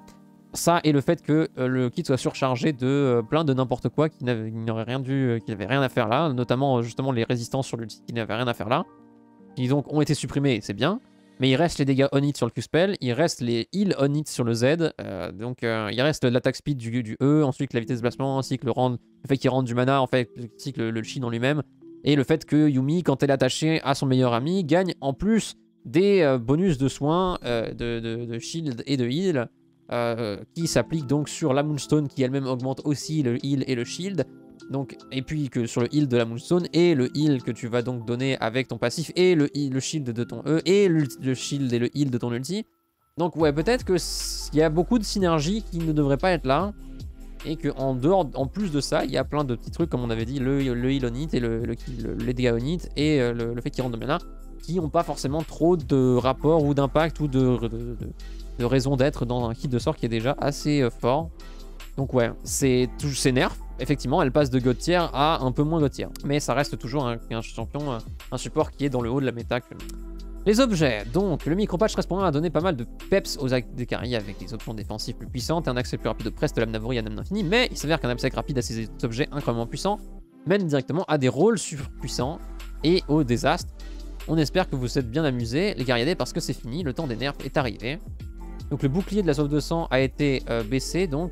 Ça et le fait que le kit soit surchargé de plein de n'importe quoi qui n'aurait rien qui n'avait rien à faire là, notamment justement les résistances sur l'ulti qui n'avaient rien à faire là, qui donc ont été supprimés, c'est bien. Mais il reste les dégâts on-hit sur le Q-Spell, il reste les heals on-hit sur le Z, donc il reste l'attaque speed du E, ensuite la vitesse de placement, ainsi que le fait qu'il rende du mana, en fait, ainsi que le Shin en lui-même, et le fait que Yuumi, quand elle est attachée à son meilleur ami, gagne en plus des bonus de soins, de shield et de heal, qui s'appliquent donc sur la Moonstone, qui elle-même augmente aussi le heal et le shield. Donc, et puis que sur le heal de la Moonstone et le heal que tu vas donc donner avec ton passif et le shield de ton E et le shield et le heal de ton ulti. Donc ouais, peut-être qu'il y a beaucoup de synergies qui ne devraient pas être là et qu'en dehors, en plus de ça, il y a plein de petits trucs comme on avait dit, le heal on hit et les dégâts on hit et le fait qu'il rentre de mana qui n'ont pas forcément trop de rapport ou d'impact ou de raison d'être dans un kit de sort qui est déjà assez fort. Donc ouais, c'est nerf. Effectivement, elle passe de God tier à un peu moins God tier. Mais ça reste toujours un champion, un support qui est dans le haut de la méta actuellement. Les objets. Donc, le micro-patch 13.1 a donné pas mal de peps aux Adekari avec des options défensives plus puissantes et un accès plus rapide de Prest de l'âme Navori à l'âme infini. Mais il s'avère qu'un accès rapide à ces objets incroyablement puissants mène directement à des rôles surpuissants et au désastre. On espère que vous êtes bien amusés, les guerriers, parce que c'est fini, le temps des nerfs est arrivé. Donc le bouclier de la sauve de sang a été baissé, donc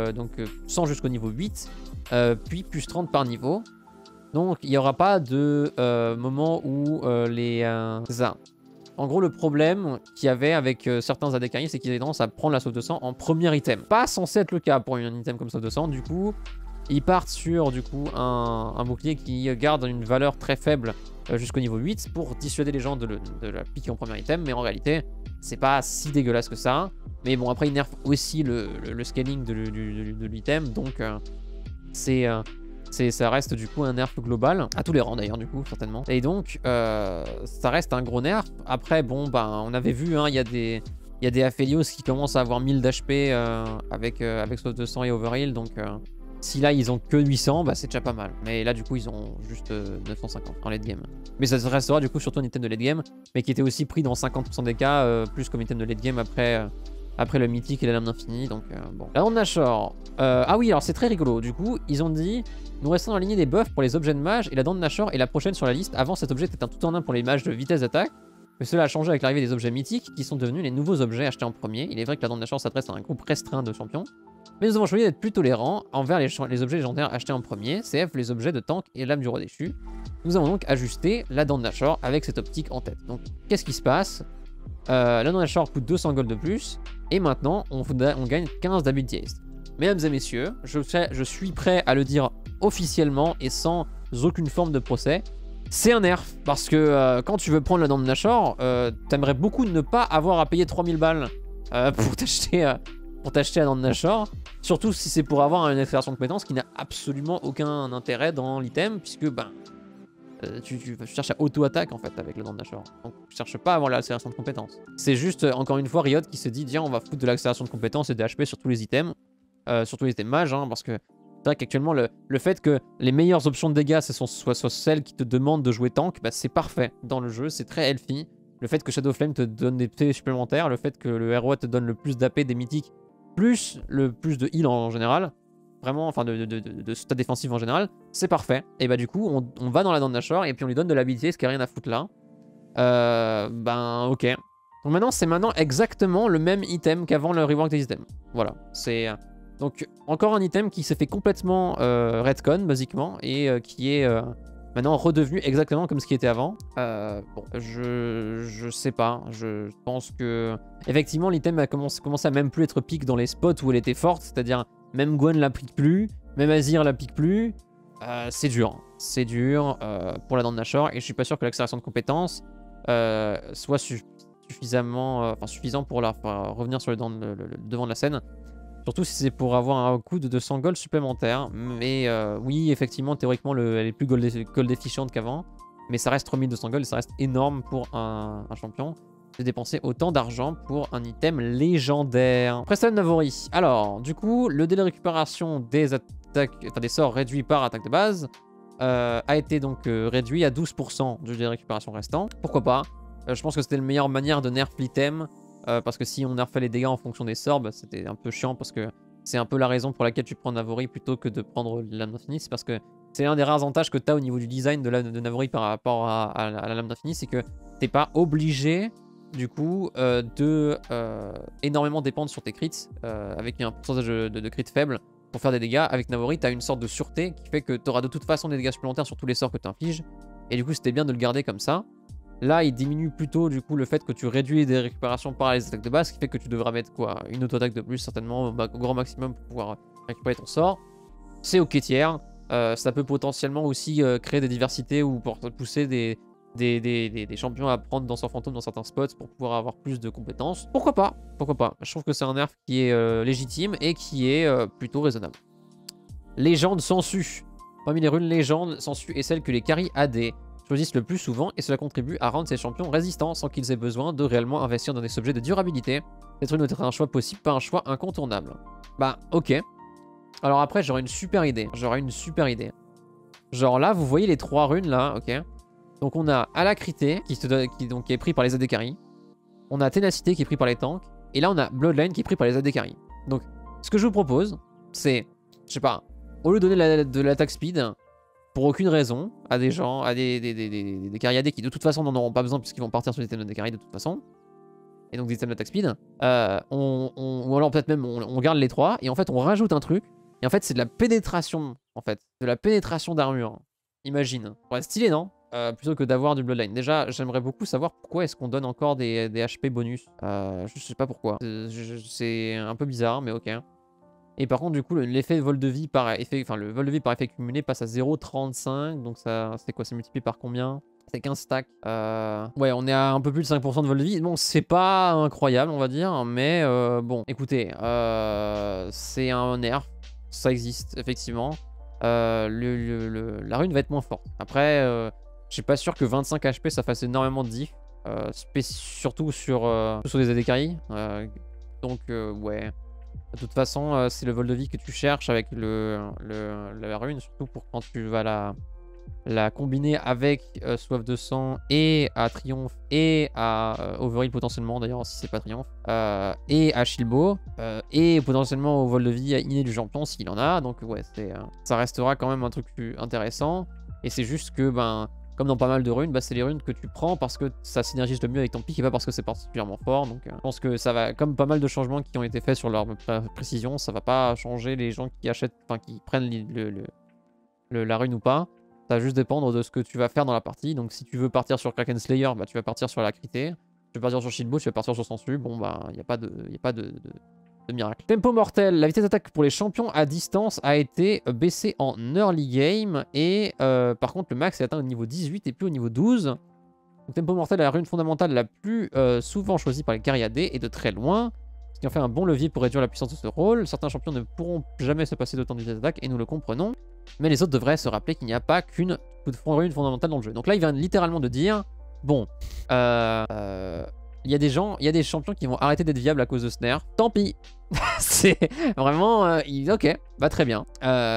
100 jusqu'au niveau 8, puis plus 30 par niveau. Donc il n'y aura pas de moment où c'est ça. En gros, le problème qu'il y avait avec certains Adekari, c'est qu'ils avaient tendance à prendre la sauve de sang en premier item. Pas censé être le cas pour un item comme sauve de sang, du coup, ils partent sur un bouclier qui garde une valeur très faible jusqu'au niveau 8 pour dissuader les gens de la piquer en premier item, mais en réalité, c'est pas si dégueulasse que ça. Mais bon, après, ils nerfent aussi le scaling de l'item, donc ça reste du coup un nerf global, à tous les rangs d'ailleurs, du coup, certainement. Et donc, ça reste un gros nerf. Après, bon, on avait vu, hein, il y a des Aphelios qui commencent à avoir 1000 d'HP avec sauve de sang et overheal, donc si là ils ont que 800, c'est déjà pas mal. Mais là du coup ils ont juste 950 en late game. Mais ça restera du coup surtout un item de late game, mais qui était aussi pris dans 50% des cas, plus comme item de late game après le mythique et la lame d'infini. Donc bon. La Dent de Nashor. Ah oui, alors c'est très rigolo. Du coup, ils ont dit nous restons dans la lignée des buffs pour les objets de mage et la Dent de Nashor est la prochaine sur la liste. Avant, cet objet était un tout en un pour les mages de vitesse d'attaque. Mais cela a changé avec l'arrivée des objets mythiques qui sont devenus les nouveaux objets achetés en premier. Il est vrai que la Dent de Nashor s'adresse à un groupe restreint de champions. Mais nous avons choisi d'être plus tolérants envers les objets légendaires achetés en premier, CF les objets de tank et l'âme du roi déchu. Nous avons donc ajusté la Dent de Nashor avec cette optique en tête. Donc qu'est-ce qui se passe? La Dent de Nashor coûte 200 gold de plus, et maintenant on gagne 15 d'ability haste. Mesdames et messieurs, je suis prêt à le dire officiellement et sans aucune forme de procès. C'est un nerf, parce que quand tu veux prendre la Dent de Nashor, t'aimerais beaucoup ne pas avoir à payer 3000 balles pour t'acheter la Dent de Nashor. Surtout si c'est pour avoir une accélération de compétences qui n'a absolument aucun intérêt dans l'item, puisque tu cherches à auto-attaque en fait avec la Dent de Nashor. Donc tu cherches pas à avoir l'accélération de compétences. C'est juste encore une fois Riot qui se dit tiens on va foutre de l'accélération de compétences et des HP sur tous les items. Surtout les items mages, hein, parce que c'est vrai qu'actuellement le fait que les meilleures options de dégâts ce soit celles qui te demandent de jouer tank, c'est parfait dans le jeu, c'est très healthy. Le fait que Shadowflame te donne des PV supplémentaires, le fait que le ROA te donne le plus d'AP des mythiques, plus le plus de heal en général, vraiment, enfin de stats défensifs en général, c'est parfait. Et du coup, on va dans la Dent de Nashor et puis on lui donne de l'habilité, ce qui n'a rien à foutre là. Ok. Donc maintenant, c'est exactement le même item qu'avant le rework des items. Voilà, c'est... donc encore un item qui s'est fait complètement retcon, basiquement, et qui est maintenant redevenu exactement comme ce qui était avant. Bon, je sais pas, je pense que... Effectivement, l'item a commencé à même plus être pique dans les spots où elle était forte, c'est-à-dire même Gwen la pique plus, même Azir la pique plus. C'est dur pour la Dent de Nashor, et je suis pas sûr que l'accélération de compétences soit suffisant pour revenir sur le devant de la scène. Surtout si c'est pour avoir un coût de 200 gold supplémentaires. Mais oui, effectivement, théoriquement, elle est plus gold efficient qu'avant. Mais ça reste 3200 gold et ça reste énorme pour un champion. De dépenser autant d'argent pour un item légendaire. Preston Navori. Alors, du coup, le délai de récupération des sorts réduits par attaque de base a été donc réduit à 12% du délai de récupération restant. Pourquoi pas? Je pense que c'était la meilleure manière de nerf l'item parce que si on nerfait les dégâts en fonction des sorts, bah, c'était un peu chiant parce que c'est un peu la raison pour laquelle tu prends Navori plutôt que de prendre Lame d'Infini. C'est parce que c'est un des rares avantages que tu as au niveau du design de Navori par rapport à la Lame d'Infini, c'est que t'es pas obligé du coup de énormément dépendre sur tes crits avec un pourcentage de crits faible pour faire des dégâts. Avec Navori, tu as une sorte de sûreté qui fait que tu auras de toute façon des dégâts supplémentaires sur tous les sorts que tu infliges. Et du coup, c'était bien de le garder comme ça. Là, il diminue plutôt du coup le fait que tu réduis des récupérations par les attaques de base, ce qui fait que tu devras mettre quoi, une auto-attaque de plus certainement au grand maximum pour pouvoir récupérer ton sort. C'est ok tiers. Ça peut potentiellement aussi créer des diversités ou pour pousser des champions à prendre dans son fantôme dans certains spots pour pouvoir avoir plus de compétences. Pourquoi pas? Pourquoi pas? Je trouve que c'est un nerf qui est légitime et qui est plutôt raisonnable. Légende Sensu. Parmi les runes légendes, Sensu est celle que les carry AD choisissent le plus souvent et cela contribue à rendre ces champions résistants sans qu'ils aient besoin de réellement investir dans des objets de durabilité. Cette rune doit être un choix possible, pas un choix incontournable. Bah ok. Alors après j'aurais une super idée. Genre là vous voyez les 3 runes là, ok. Donc on a Alacrité qui est pris par les AD carry. On a Ténacité qui est pris par les tanks. Et là on a Bloodline qui est pris par les AD carry. Donc ce que je vous propose c'est, je sais pas, au lieu de donner de l'attaque speed, pour aucune raison, à des gens, à des carry AD qui de toute façon n'en auront pas besoin puisqu'ils vont partir sur des items de carry de toute façon. Et donc des items d'attaque speed. Ou alors peut-être même on garde les 3 et en fait on rajoute un truc. Et en fait c'est de la pénétration en fait. De la pénétration d'armure. Imagine. Ça pourrait être stylé non? Plutôt que d'avoir du Bloodline. Déjà j'aimerais beaucoup savoir pourquoi est-ce qu'on donne encore des HP bonus. Je sais pas pourquoi. C'est un peu bizarre mais ok. Et par contre, du coup, l'effet vol de vie par effet, le vol de vie par effet cumulé passe à 0,35. Donc ça, c'est quoi? C'est multiplié par combien? C'est 15 stacks. Ouais, on est à un peu plus de 5% de vol de vie. Bon, c'est pas incroyable, on va dire. Mais bon, écoutez, c'est un nerf. Ça existe, effectivement. La rune va être moins forte. Après, je suis pas sûr que 25 HP, ça fasse énormément de diff. Surtout sur des AD carry. Donc, ouais. De toute façon, c'est le vol de vie que tu cherches avec la rune, surtout pour quand tu vas la combiner avec Soif de Sang et à Triomphe et à Overheal potentiellement, d'ailleurs si c'est pas Triomphe, et à Shilbo, et potentiellement au vol de vie inné du champion s'il en a. Donc ouais, ça restera quand même un truc plus intéressant. Et c'est juste que, ben, comme dans pas mal de runes, bah, c'est les runes que tu prends parce que ça synergise le mieux avec ton pic et pas parce que c'est particulièrement fort. Donc je pense que ça va, comme pas mal de changements qui ont été faits sur leur précision, ça va pas changer les gens qui achètent, enfin qui prennent la rune ou pas. Ça va juste dépendre de ce que tu vas faire dans la partie. Donc si tu veux partir sur Kraken Slayer, bah, tu vas partir sur Alacrité. Tu veux partir sur Shieldbow, tu vas partir sur Sensu. Bon bah il n'y a pas de miracle. Tempo mortel. La vitesse d'attaque pour les champions à distance a été baissée en early game. Et par contre, le max est atteint au niveau 18 et puis au niveau 12. Donc, tempo mortel est la rune fondamentale la plus souvent choisie par les carry AD et de très loin. Ce qui en fait un bon levier pour réduire la puissance de ce rôle. Certains champions ne pourront jamais se passer d'autant de vitesse d'attaque et nous le comprenons. Mais les autres devraient se rappeler qu'il n'y a pas qu'une rune fondamentale dans le jeu. Donc là, il vient littéralement de dire, bon, il y a des champions qui vont arrêter d'être viables à cause de ce nerf. Tant pis. C'est vraiment... ok, bah très bien.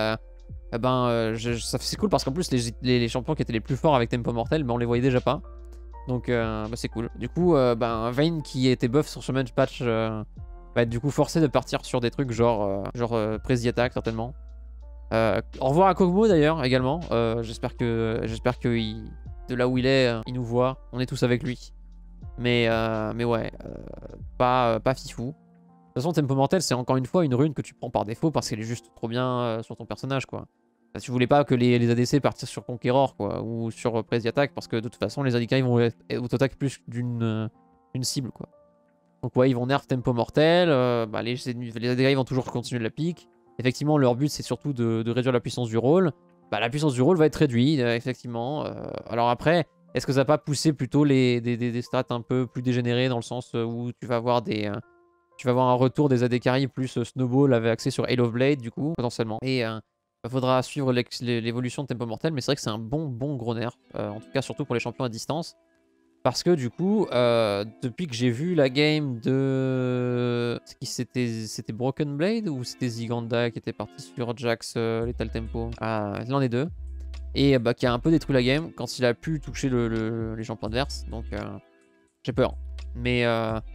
C'est cool parce qu'en plus, les champions qui étaient les plus forts avec Tempo Mortel, on les voyait déjà pas. Donc bah, c'est cool. Du coup, Vayne qui était buff sur ce match patch va être du coup forcé de partir sur des trucs genre Prezi Attack certainement. Au revoir à Kog'Maw d'ailleurs également. J'espère que de là où il est, il nous voit. On est tous avec lui. Mais ouais, pas fifou. De toute façon, Tempo Mortel, c'est encore une fois une rune que tu prends par défaut parce qu'elle est juste trop bien sur ton personnage, quoi. Tu voulais pas que les ADC partissent sur Conqueror, quoi, ou sur Prezi Attack, parce que de toute façon, les ADC vont auto-attack plus d'une cible, quoi. Donc ouais, ils vont nerf Tempo Mortel, les ADC vont toujours continuer de la pique. Effectivement, leur but, c'est surtout de réduire la puissance du rôle. Bah, la puissance du rôle va être réduite, effectivement. Alors après... Est-ce que ça va pas pousser plutôt des stats un peu plus dégénérées dans le sens où tu vas avoir un retour des AD carry plus Snowball avec accès sur Hail of Blade du coup potentiellement. Et il faudra suivre l'évolution de Tempo Mortel, mais c'est vrai que c'est un bon gros nerf, en tout cas surtout pour les champions à distance. Parce que du coup, depuis que j'ai vu la game de... C'était Broken Blade ou c'était Ziganda qui était parti sur Jax Lethal Tempo? L'un des deux. Et qui a un peu détruit la game quand il a pu toucher les champions adverses. Donc j'ai peur. Mais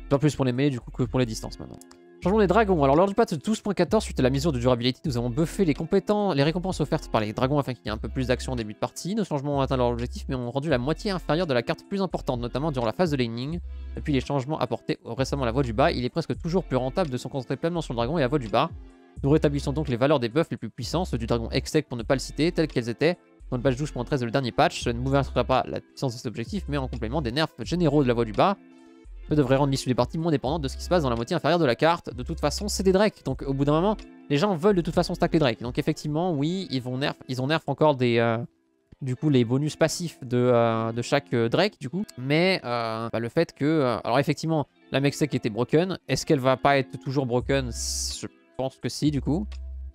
Pas plus pour les mêlées du coup que pour les distances maintenant. Changement des dragons. Alors lors du patch 12.14, suite à la mesure de durabilité, nous avons buffé les récompenses offertes par les dragons afin qu'il y ait un peu plus d'action au début de partie. Nos changements ont atteint leur objectif mais ont rendu la moitié inférieure de la carte plus importante, notamment durant la phase de laning. Depuis les changements apportés récemment à la voie du bas, il est presque toujours plus rentable de se concentrer pleinement sur le dragon et la voie du bas. Nous rétablissons donc les valeurs des buffs les plus puissants, ceux du dragon Hextech pour ne pas le citer, telles qu'elles étaient dans le patch 12.13 de le dernier patch. Cela ne bouleversera pas la puissance de cet objectif, mais en complément des nerfs généraux de la voie du bas devrait rendre l'issue des parties moins dépendante de ce qui se passe dans la moitié inférieure de la carte. De toute façon, c'est des drakes, donc au bout d'un moment, les gens veulent de toute façon stack les drakes. Donc effectivement, oui, ils ont nerf encore du coup les bonus passifs de chaque drake du coup. Mais le fait que, alors effectivement, la Mextech était broken. Est-ce qu'elle va pas être toujours broken? Je pense que si du coup.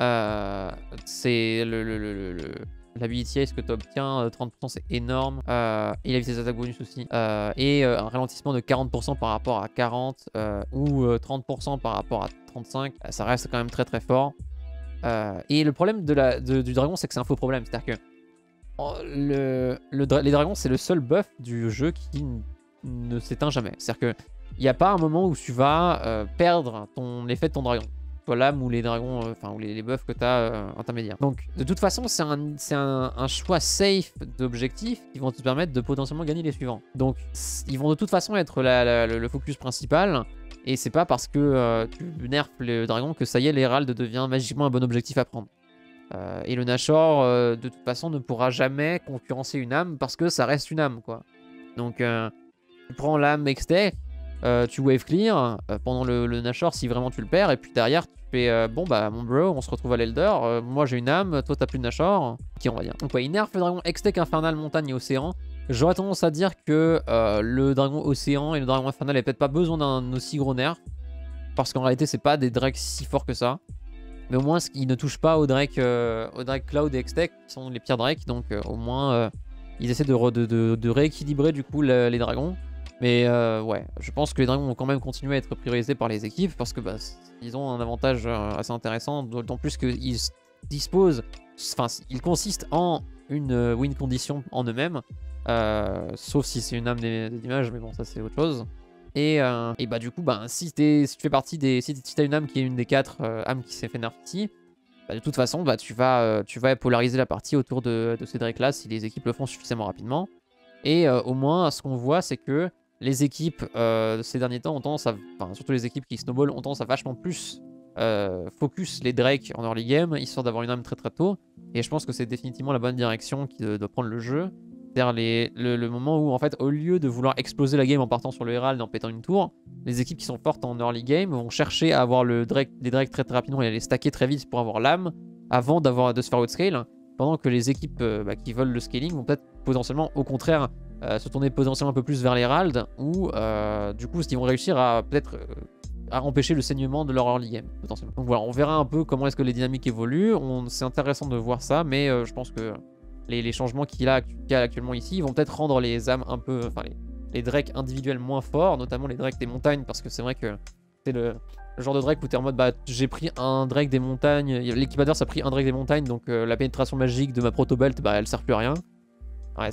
C'est l'hability est ce que tu obtiens, 30% c'est énorme. Il a ses attaques bonus aussi. Et un ralentissement de 40% par rapport à 40 ou 30% par rapport à 35. Ça reste quand même très très fort. Et le problème du dragon, c'est que c'est un faux problème. C'est-à-dire que les dragons, c'est le seul buff du jeu qui ne s'éteint jamais. C'est-à-dire qu'il n'y a pas un moment où tu vas perdre l'effet de ton dragon. Soit l'âme ou les dragons, ou les buffs que tu as intermédiaires. Donc de toute façon, c'est un choix safe d'objectifs qui vont te permettre de potentiellement gagner les suivants. Donc ils vont de toute façon être le focus principal. Et c'est pas parce que tu nerfs le dragon que ça y est, l'Herald devient magiquement un bon objectif à prendre. Et le Nashor, de toute façon, ne pourra jamais concurrencer une âme parce que ça reste une âme, quoi. Donc tu prends l'âme Hextech, tu wave clear pendant le Nashor si vraiment tu le perds, et puis derrière tu fais bon bah mon bro, on se retrouve à l'Elder, moi j'ai une âme, toi t'as plus de Nashor, ok on va dire. Donc ouais, il nerf le dragon Hextech, Infernal, Montagne et Océan. J'aurais tendance à dire que le dragon Océan et le dragon Infernal n'avaient peut-être pas besoin d'un aussi gros nerf, parce qu'en réalité c'est pas des drakes si forts que ça. Mais au moins ils ne touchent pas aux drakes Cloud et Hextech qui sont les pires drakes, donc au moins ils essaient de rééquilibrer du coup les dragons. Mais ouais, je pense que les dragons vont quand même continuer à être priorisés par les équipes parce que ils ont un avantage assez intéressant, d'autant plus qu'ils disposent, enfin ils consistent en une win condition en eux-mêmes, sauf si c'est une âme d'image, mais bon ça c'est autre chose. Et bah du coup, si tu fais partie si t'as une âme qui est une des 4 âmes qui s'est fait nerf ici, de toute façon tu vas polariser la partie autour de ces drakes là si les équipes le font suffisamment rapidement. Et au moins ce qu'on voit c'est que les équipes ces derniers temps ont tendance à, surtout les équipes qui snowball ont tendance à vachement plus focus les drakes en early game, histoire d'avoir une âme très très tôt. Et je pense que c'est définitivement la bonne direction qui doit prendre le jeu. C'est-à-dire le moment où en fait au lieu de vouloir exploser la game en partant sur le Herald et en pétant une tour, les équipes qui sont fortes en early game vont chercher à avoir les drakes très très rapidement et à les stacker très vite pour avoir l'âme avant de se faire outscale. Pendant que les équipes qui veulent le scaling vont peut-être potentiellement au contraire se tourner potentiellement un peu plus vers l'Herald, ou du coup ils vont réussir à peut-être à empêcher le saignement de leur early game potentiellement. Donc voilà, on verra un peu comment est-ce que les dynamiques évoluent. C'est intéressant de voir ça, mais je pense que les changements qu'il y a actuellement ici vont peut-être rendre les âmes un peu, les drakes individuels moins forts, notamment les drakes des montagnes, parce que c'est vrai que c'est le genre de drake où t'es en mode j'ai pris un drake des montagnes, l'équipe adverse a pris un drake des montagnes, donc la pénétration magique de ma proto-belt elle sert plus à rien. Ouais,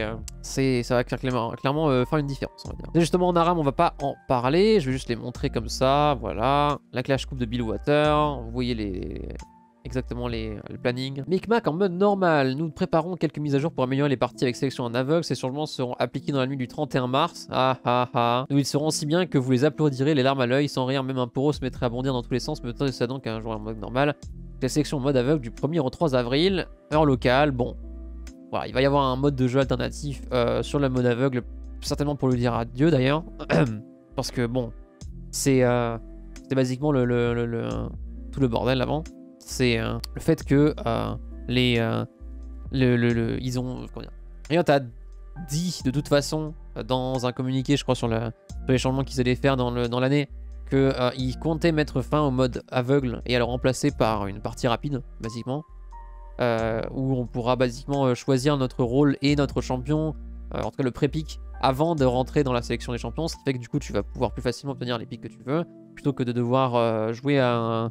ça va clairement faire une différence, on va dire. Et justement en Aram on va pas en parler, je vais juste les montrer comme ça, voilà. La clash coupe de Billwater, vous voyez exactement le planning. Micmac en mode normal, nous préparons quelques mises à jour pour améliorer les parties avec sélection en aveugle. Ces changements seront appliqués dans la nuit du 31 mars. Nous ils seront si bien que vous les applaudirez les larmes à l'œil, sans rire, même un poro se mettrait à bondir dans tous les sens, mais autant ça donc un jour en mode normal. La sélection en mode aveugle du 1er au 3 avril, heure locale, bon. Voilà, il va y avoir un mode de jeu alternatif sur le mode aveugle, certainement pour lui dire adieu d'ailleurs. Parce que bon, c'était basiquement tout le bordel avant. C'est le fait que ils ont... Rien t'a dit de toute façon dans un communiqué, je crois, sur les changements qu'ils allaient faire dans l'année, qu'ils comptaient mettre fin au mode aveugle et à le remplacer par une partie rapide, basiquement. Où on pourra basiquement choisir notre rôle et notre champion, en tout cas le pré-pick, avant de rentrer dans la sélection des champions, ce qui fait que du coup tu vas pouvoir plus facilement obtenir les picks que tu veux, plutôt que de devoir jouer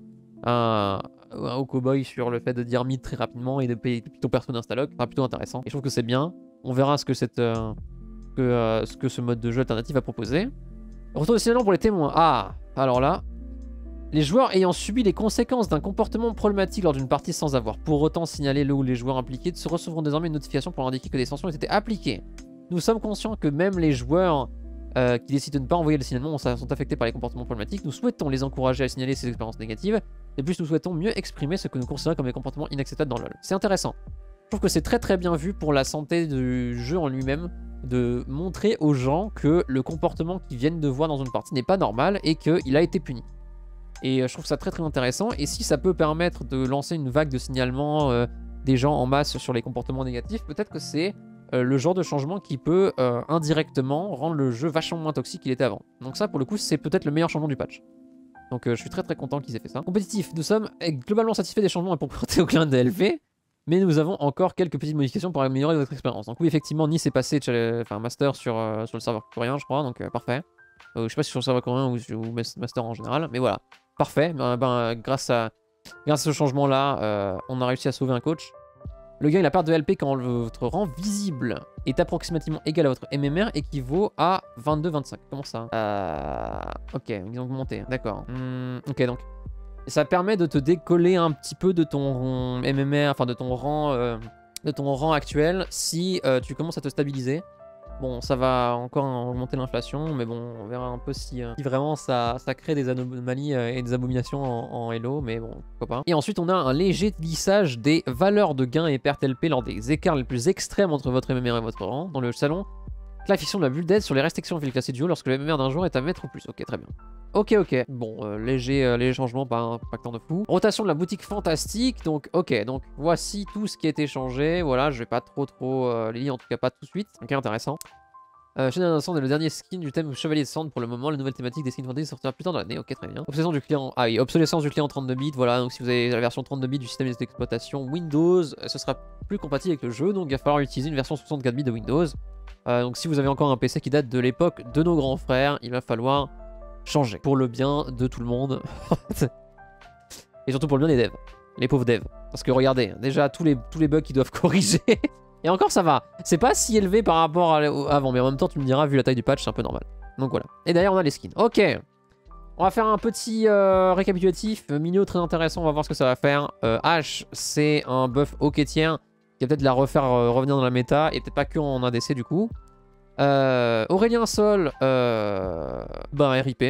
au cowboy sur le fait de dire mid très rapidement et de payer ton perso d'instaloc. C'est plutôt intéressant. Et je trouve que c'est bien. On verra ce que ce mode de jeu alternatif va proposer. Retour de signalement pour les témoins. Ah, alors là. Les joueurs ayant subi les conséquences d'un comportement problématique lors d'une partie sans avoir pour autant signalé le ou les joueurs impliqués se recevront désormais une notification pour indiquer que des sanctions ont été appliquées. Nous sommes conscients que même les joueurs qui décident de ne pas envoyer le signalement sont affectés par les comportements problématiques. Nous souhaitons les encourager à signaler ces expériences négatives. Et plus, nous souhaitons mieux exprimer ce que nous considérons comme des comportements inacceptables dans LoL. C'est intéressant. Je trouve que c'est très très bien vu pour la santé du jeu en lui-même de montrer aux gens que le comportement qu'ils viennent de voir dans une partie n'est pas normal et qu'il a été puni. Et je trouve ça très très intéressant. Et si ça peut permettre de lancer une vague de signalement des gens en masse sur les comportements négatifs, peut-être que c'est le genre de changement qui peut indirectement rendre le jeu vachement moins toxique qu'il était avant. Donc ça pour le coup c'est peut-être le meilleur changement du patch. Donc je suis très très content qu'ils aient fait ça. Compétitif, nous sommes globalement satisfaits des changements pour porter au clin de LV. Mais nous avons encore quelques petites modifications pour améliorer notre expérience. Donc oui effectivement Nice est passé master sur le serveur coréen je crois, donc parfait. Je sais pas si sur le serveur coréen ou master en général, mais voilà. Parfait, grâce à ce changement là, on a réussi à sauver un coach. Le gain et la perte de LP quand votre rang visible est approximativement égal à votre MMR équivaut à 22-25. Comment ça? Ok, ils ont augmenté, d'accord. Ok, donc ça permet de te décoller un petit peu de ton MMR, enfin de ton rang actuel si tu commences à te stabiliser. Bon, ça va encore augmenter l'inflation, mais bon, on verra un peu si vraiment ça crée des anomalies et des abominations en Elo, mais bon, pourquoi pas. Et ensuite, on a un léger lissage des valeurs de gain et perte LP lors des écarts les plus extrêmes entre votre MMR et votre rang. Dans le salon, clarification de la bulle d'aide sur les restrictions fil classé duo lorsque le MMR d'un joueur est à mettre ou plus. Ok, très bien. Ok. Bon, léger changement, pas impactant de fou. Rotation de la boutique fantastique. Donc, ok. Donc, voici tout ce qui a été changé. Voilà, je vais pas trop les lire, en tout cas pas tout de suite. Ok, intéressant. Chaîne d'Instant est le dernier skin du thème Chevalier de Cendre pour le moment. La nouvelle thématique des skins fantasy sortira plus tard dans l'année. Ok, très bien. Obsolescence du client. Ah oui, obsolescence du client 32 bits. Voilà, donc si vous avez la version 32 bits du système d'exploitation Windows, ce sera plus compatible avec le jeu. Donc, il va falloir utiliser une version 64 bits de Windows. Donc, si vous avez encore un PC qui date de l'époque de nos grands frères, il va falloir changer pour le bien de tout le monde. Et surtout pour le bien des devs. Les pauvres devs. Parce que regardez, déjà tous les bugs qu'ils doivent corriger. Et encore ça va. C'est pas si élevé par rapport à avant. Mais en même temps tu me diras, vu la taille du patch, c'est un peu normal. Donc voilà. Et d'ailleurs on a les skins. Ok. On va faire un petit récapitulatif. Mino très intéressant, on va voir ce que ça va faire. H, c'est un buff hockey tiers qui va peut-être la refaire revenir dans la méta. Et peut-être pas que en ADC du coup. Aurélien Sol, RIP.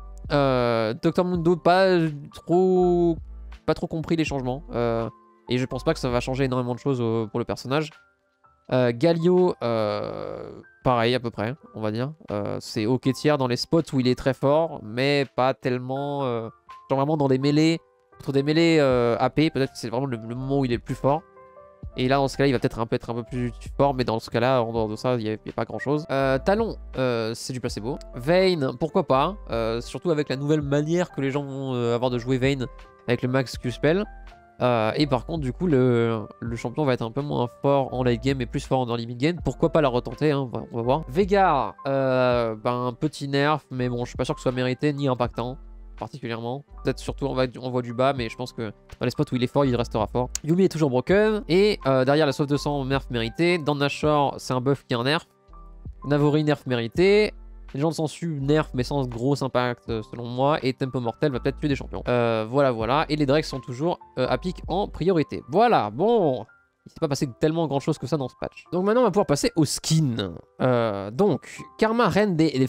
Dr Mundo, pas trop compris les changements. Et je pense pas que ça va changer énormément de choses pour le personnage. Galio, pareil à peu près, on va dire. C'est ok tiers dans les spots où il est très fort, mais pas tellement. Genre vraiment dans des mêlées, contre des mêlées AP, peut-être que c'est vraiment le moment où il est le plus fort. Et là, dans ce cas-là, il va peut-être être un peu plus fort, mais dans ce cas-là, en dehors de ça, il n'y a pas grand-chose. Talon, c'est du placebo. Vayne, pourquoi pas. Surtout avec la nouvelle manière que les gens vont avoir de jouer Vayne avec le max Q-Spell. Et par contre, du coup, le champion va être un peu moins fort en late game et plus fort en early mid game. Pourquoi pas la retenter, hein, on va voir. Veigar, un petit nerf, mais bon, je suis pas sûr que ce soit mérité ni impactant. Particulièrement, peut-être surtout on voit du bas, mais je pense que dans les spots où il est fort, il restera fort. Yumi est toujours broken, et derrière la sauve de sang, nerf mérité. Dans Nashor, c'est un buff qui est un nerf. Navori, nerf mérité. Les gens de Sensu, nerf, mais sans gros impact selon moi. Et Tempo Mortel va peut-être tuer des champions. Voilà. Et les Drakes sont toujours à pic en priorité. Voilà, bon. Il s'est pas passé tellement grand chose que ça dans ce patch. Donc maintenant, on va pouvoir passer au skin. Donc, Karma, Reine des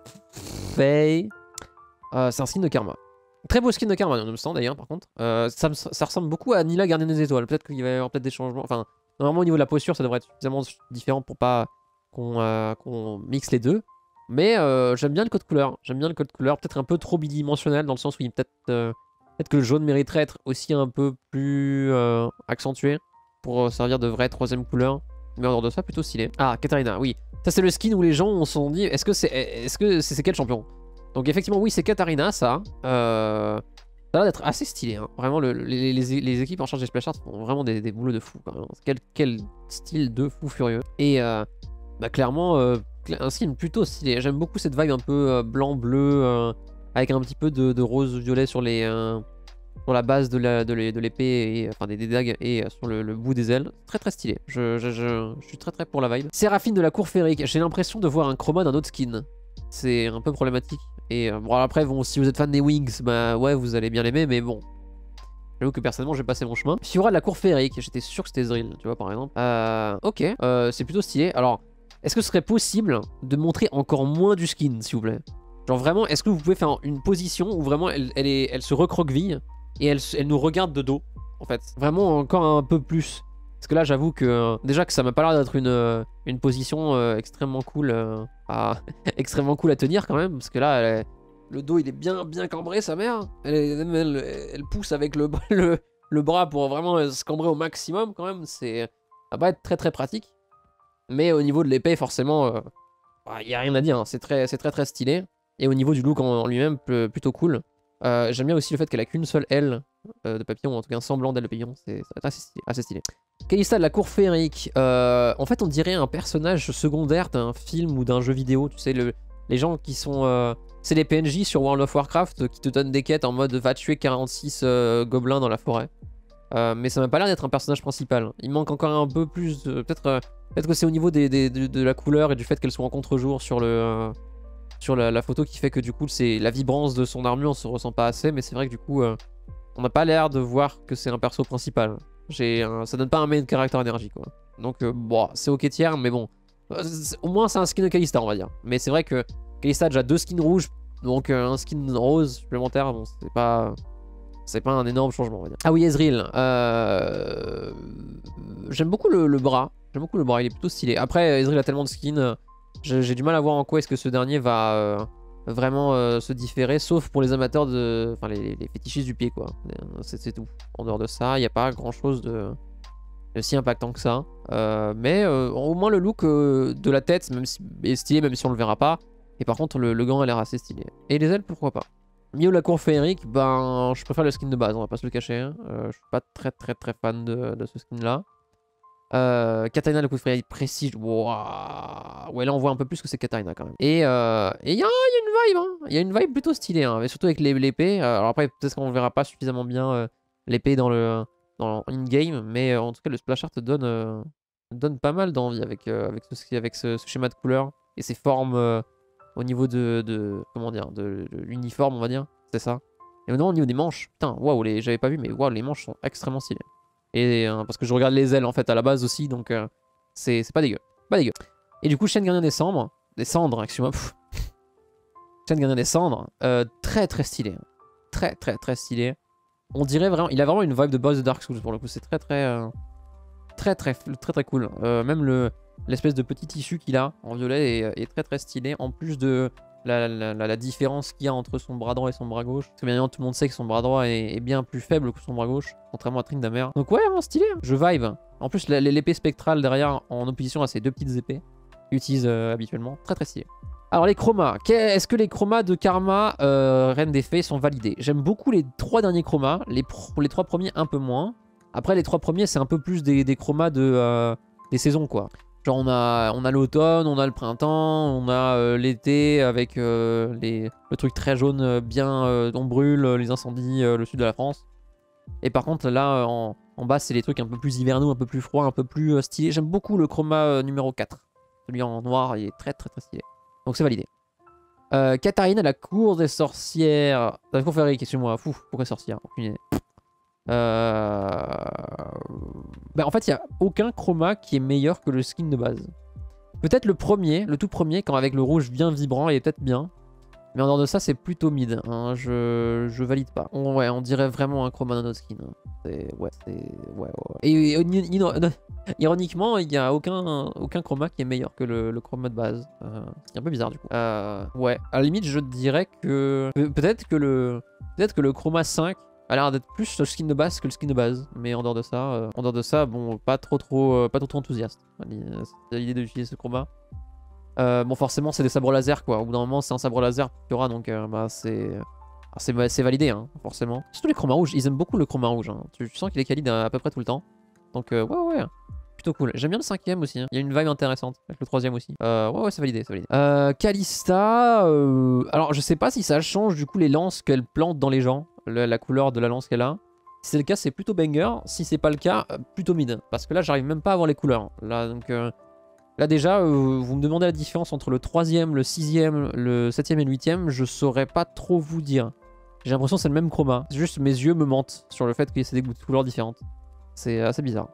Fae. C'est un skin de Karma. Très beau skin de Karma, on me sent d'ailleurs, par contre. Ça ressemble beaucoup à Nila, Gardienne des Étoiles. Peut-être qu'il va y avoir peut-être des changements. Enfin, normalement, au niveau de la posture, ça devrait être suffisamment différent pour pas qu'on mixe les deux. Mais j'aime bien le code couleur. Peut-être un peu trop bidimensionnel, dans le sens où peut-être que le jaune mériterait être aussi un peu plus accentué pour servir de vraie troisième couleur. Mais en dehors de ça, plutôt stylé. Ah, Katarina, oui. Ça, c'est le skin où les gens se sont dit, est-ce que c'est quel champion? Donc effectivement, oui, c'est Katarina, ça. Ça a l'air d'être assez stylé. Hein. Vraiment, les équipes en charge des splash arts font vraiment des boulots de fou. Quand même. Quel style de fou furieux. Et clairement, un skin plutôt stylé. J'aime beaucoup cette vibe un peu blanc-bleu, avec un petit peu de rose-violet sur la base de l'épée, enfin des dagues et sur le bout des ailes. Très très stylé. Je suis très très pour la vibe. Séraphine de la cour féerique. J'ai l'impression de voir un chroma d'un autre skin. c'est un peu problématique. Et bon, après, bon, si vous êtes fan des Wings, bah ouais, vous allez bien l'aimer, mais bon. J'avoue que personnellement, j'ai passé mon chemin. Fiora de la cour féerique, j'étais sûr que c'était Ezreal, tu vois, par exemple. Ok, c'est plutôt stylé. Alors, est-ce que ce serait possible de montrer encore moins du skin, s'il vous plaît? Genre vraiment, est-ce que vous pouvez faire une position où vraiment elle se recroqueville et elle nous regarde de dos, en fait? Vraiment encore un peu plus. Parce que là, j'avoue que déjà que ça m'a pas l'air d'être une position extrêmement cool extrêmement cool à tenir quand même. Parce que là, le dos il est bien cambré, sa mère. Elle pousse avec le bras pour vraiment se cambrer au maximum quand même. Ça va pas être très pratique. Mais au niveau de l'épée, forcément, il n'y a rien à dire. Hein. C'est très stylé. Et au niveau du look en lui-même, plutôt cool. J'aime bien aussi le fait qu'elle a qu'une seule aile de papillon, en tout cas un semblant d'aile de papillon. C'est assez stylé. Kalista de la cour féerique. En fait, on dirait un personnage secondaire d'un film ou d'un jeu vidéo. Tu sais, les gens qui sont... c'est les PNJ sur World of Warcraft qui te donnent des quêtes en mode va tuer 46 gobelins dans la forêt. Mais ça m'a pas l'air d'être un personnage principal. Il manque encore un peu plus de... Peut-être que c'est au niveau de la couleur et du fait qu'elle soit en contre-jour sur la photo qui fait que du coup c'est la vibrance de son armure, on se ressent pas assez. Mais c'est vrai que du coup on n'a pas l'air de voir que c'est un perso principal. Ça donne pas un main caractère énergie quoi. Donc bon, c'est ok tiers, mais bon. Au moins c'est un skin de Kalista on va dire. Mais c'est vrai que Kalista a déjà 2 skins rouges, donc un skin rose supplémentaire, bon c'est pas un énorme changement on va dire. Ah oui, Ezreal. J'aime beaucoup le bras. J'aime beaucoup le bras, il est plutôt stylé. Après Ezreal a tellement de skins, j'ai du mal à voir en quoi est-ce que ce dernier va vraiment se différer, sauf pour les amateurs de... Enfin les fétichistes du pied quoi. C'est tout. En dehors de ça, il n'y a pas grand chose de si impactant que ça. Mais au moins le look de la tête même si, est stylé, même si on le verra pas. Et par contre le gant a l'air assez stylé. Et les ailes pourquoi pas. Mio la cour féerique, ben je préfère le skin de base, on va pas se le cacher. Hein. Je suis pas très fan de ce skin là. Katarina le coup de féerique prestige. Wow. Ouais là on voit un peu plus que c'est Katarina quand même. Et il y a une vibe, hein. Il y a une vibe plutôt stylée, hein. Mais surtout avec l'épée. Alors après peut-être qu'on verra pas suffisamment bien l'épée dans in-game. Mais en tout cas le splash art te donne pas mal d'envie avec ce schéma de couleur. Et ses formes au niveau comment dire, de l'uniforme on va dire. C'est ça. Et maintenant au niveau des manches, putain, waouh, j'avais pas vu mais waouh, les manches sont extrêmement stylées. Et parce que je regarde les ailes en fait à la base aussi, donc c'est pas dégueu. Pas dégueu. Et du coup, chaîne gardien des cendres, excuse-moi. Chaîne gardien des cendres, très stylé. Très stylé. On dirait vraiment, il a vraiment une vibe de boss de Dark Souls pour le coup, c'est très cool. Même l'espèce de petit tissu qu'il a en violet est très stylé. En plus de la différence qu'il y a entre son bras droit et son bras gauche. Parce que bien évidemment tout le monde sait que son bras droit est bien plus faible que son bras gauche, contrairement à Tryndamere. Donc ouais, vraiment stylé, je vibe. En plus l'épée spectrale derrière en opposition à ces 2 petites épées qu'il utilise habituellement, très stylé. Alors les chromas, est-ce que les chromas de Karma, Reine des Fées sont validés? J'aime beaucoup les 3 derniers chromas, les 3 premiers un peu moins. Après les 3 premiers c'est un peu plus des chromas des saisons quoi. Genre on a l'automne, on a le printemps, on a l'été avec le truc très jaune bien on brûle, les incendies, le sud de la France. Et par contre là en bas c'est les trucs un peu plus hivernaux, un peu plus froids, un peu plus stylés. J'aime beaucoup le chroma numéro 4. Celui en noir il est très stylé. Donc c'est validé. Katarina, la cour des sorcières. La cour féerique, excuse-moi. Pourquoi sorcière? Aucune idée. Bah en fait il n'y a aucun chroma qui est meilleur que le skin de base. Peut-être le tout premier, quand avec le rouge bien vibrant, il est peut-être bien. Mais en dehors de ça c'est plutôt mid, hein. Je valide pas. On dirait vraiment un chroma dans notre skin. Ouais. Et ironiquement il n'y a aucun chroma qui est meilleur que le chroma de base. C'est un peu bizarre du coup. Ouais, à la limite je dirais que peut-être que le chroma 5 a l'air d'être plus le skin de base que le skin de base. Mais en dehors de ça, bon, pas trop enthousiaste. L'idée d'utiliser ce chroma. Bon, forcément, c'est des sabres laser quoi. Au bout d'un moment, c'est un sabre laser qu'il y aura, donc bah, c'est validé, hein, forcément. Surtout les chromas rouges, ils aiment beaucoup le chroma rouge. Hein. Tu sens qu'il est quali à peu près tout le temps. Donc, ouais. Plutôt cool. J'aime bien le 5ème aussi. Hein. Il y a une vibe intéressante avec le 3ème aussi. Ouais, c'est validé, Kalista. Alors, je sais pas si ça change du coup les lances qu'elle plante dans les gens. La couleur de la lance qu'elle a. Si c'est le cas, c'est plutôt banger. Si c'est pas le cas, plutôt mid. Parce que là, j'arrive même pas à voir les couleurs. Là, donc, Là déjà, vous me demandez la différence entre le 3ème, le 6ème, le 7ème et le 8ème, je saurais pas trop vous dire. J'ai l'impression que c'est le même chroma. C'est juste mes yeux me mentent sur le fait que c'est des couleurs différentes. C'est assez bizarre.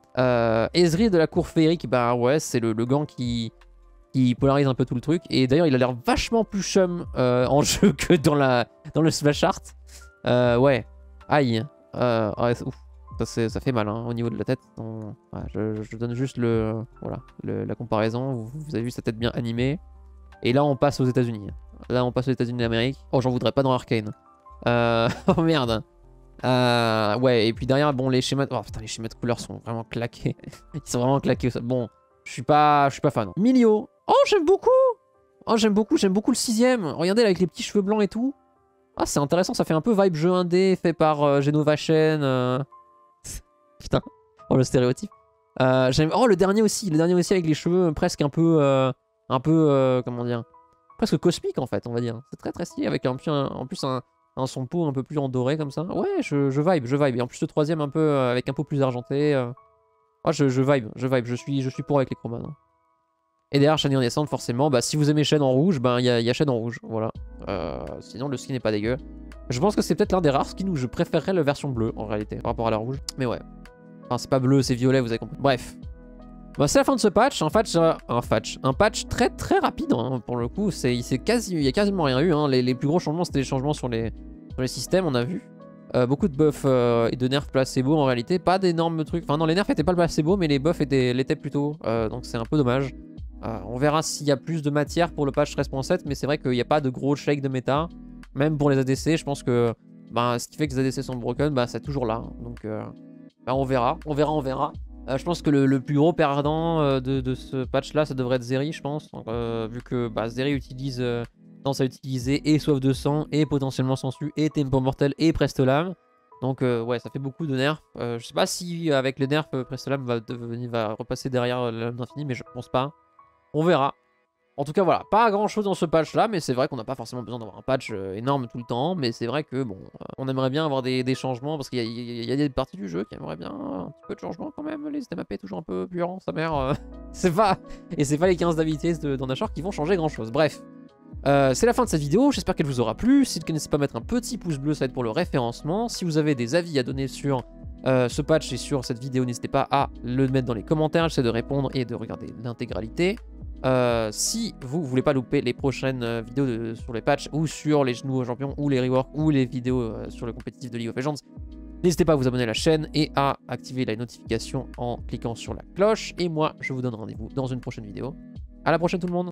Ezreal de la cour féerique, bah ouais, c'est le gant qui polarise un peu tout le truc. Et d'ailleurs, il a l'air vachement plus chum en jeu que dans le splash art. Ouais, aïe. Ouais, ouf. Ça fait mal hein, au niveau de la tête. Ouais, je donne juste voilà, la comparaison. Vous avez vu sa tête bien animée. Et là, on passe aux États-Unis. Là, on passe aux États-Unis d'Amérique. Oh, j'en voudrais pas dans Arcane. Oh merde. Ouais, et puis derrière, bon, les schémas. Oh putain, les schémas de couleurs sont vraiment claqués. Ils sont vraiment claqués. Bon, je suis pas fan. Milio. Oh, j'aime beaucoup. Oh, j'aime beaucoup le 6ème. Regardez là, avec les petits cheveux blancs et tout. Ah, c'est intéressant. Ça fait un peu vibe jeu indé fait par Genova Shen. Putain. Oh, le stéréotype. Oh, le dernier aussi. Le dernier aussi avec les cheveux presque un peu. Comment dire. Presque cosmique en fait, on va dire. C'est très très stylé avec en plus un son peau un peu plus en doré comme ça. Ouais, je vibe. Et en plus le 3ème un peu avec un peu plus argenté. Oh, je vibe. Je suis pour avec les chromas. Non. Et derrière Shiny Renaissance, forcément, bah si vous aimez Shen en rouge, ben il y a Shen en rouge. Voilà. Sinon le skin n'est pas dégueu. Je pense que c'est peut-être l'un des rares skins où je préférerais la version bleue en réalité par rapport à la rouge. Mais ouais. Enfin, c'est pas bleu, c'est violet, vous avez compris. Bref. Bah, c'est la fin de ce patch. Un patch très très rapide hein, pour le coup. Il y a quasiment rien eu. Hein. Les plus gros changements, c'était les changements sur les systèmes, on a vu. Beaucoup de buffs et de nerfs placebo en réalité. Pas d'énormes trucs. Enfin, non, les nerfs étaient pas le placebo, mais les buffs l'étaient plutôt. Donc, c'est un peu dommage. On verra s'il y a plus de matière pour le patch 13.7, mais c'est vrai qu'il n'y a pas de gros shake de méta. Même pour les ADC, je pense que bah, ce qui fait que les ADC sont broken, bah, c'est toujours là. Donc, bah, on verra. Je pense que le plus gros perdant de ce patch là, ça devrait être Zeri, je pense. Vu que bah, Zeri utilise tendance à utiliser et Soif de Sang, et potentiellement Sensu, et Tempo Mortel, et Prestolame. Donc ouais, ça fait beaucoup de nerfs. Je sais pas si avec les nerfs, Prestolame va repasser derrière l'âme d'infini, mais je pense pas. On verra. En tout cas, voilà, pas grand chose dans ce patch là, mais c'est vrai qu'on n'a pas forcément besoin d'avoir un patch énorme tout le temps. Mais c'est vrai que bon, on aimerait bien avoir des changements parce qu'il y a des parties du jeu qui aimeraient bien un petit peu de changement quand même. Les STMAP toujours un peu puants, sa mère. C'est pas les 15 d'habilités dans Nashor qui vont changer grand chose. Bref, c'est la fin de cette vidéo. J'espère qu'elle vous aura plu. Si vous ne connaissez pas, mettre un petit pouce bleu, ça aide pour le référencement. Si vous avez des avis à donner sur ce patch et sur cette vidéo, n'hésitez pas à le mettre dans les commentaires. J'essaie de répondre et de regarder l'intégralité. Si vous voulez pas louper les prochaines vidéos sur les patchs ou sur les genoux aux champions ou les reworks ou les vidéos sur le compétitif de League of Legends, n'hésitez pas à vous abonner à la chaîne et à activer la notification en cliquant sur la cloche. Et moi, je vous donne rendez-vous dans une prochaine vidéo. À la prochaine tout le monde!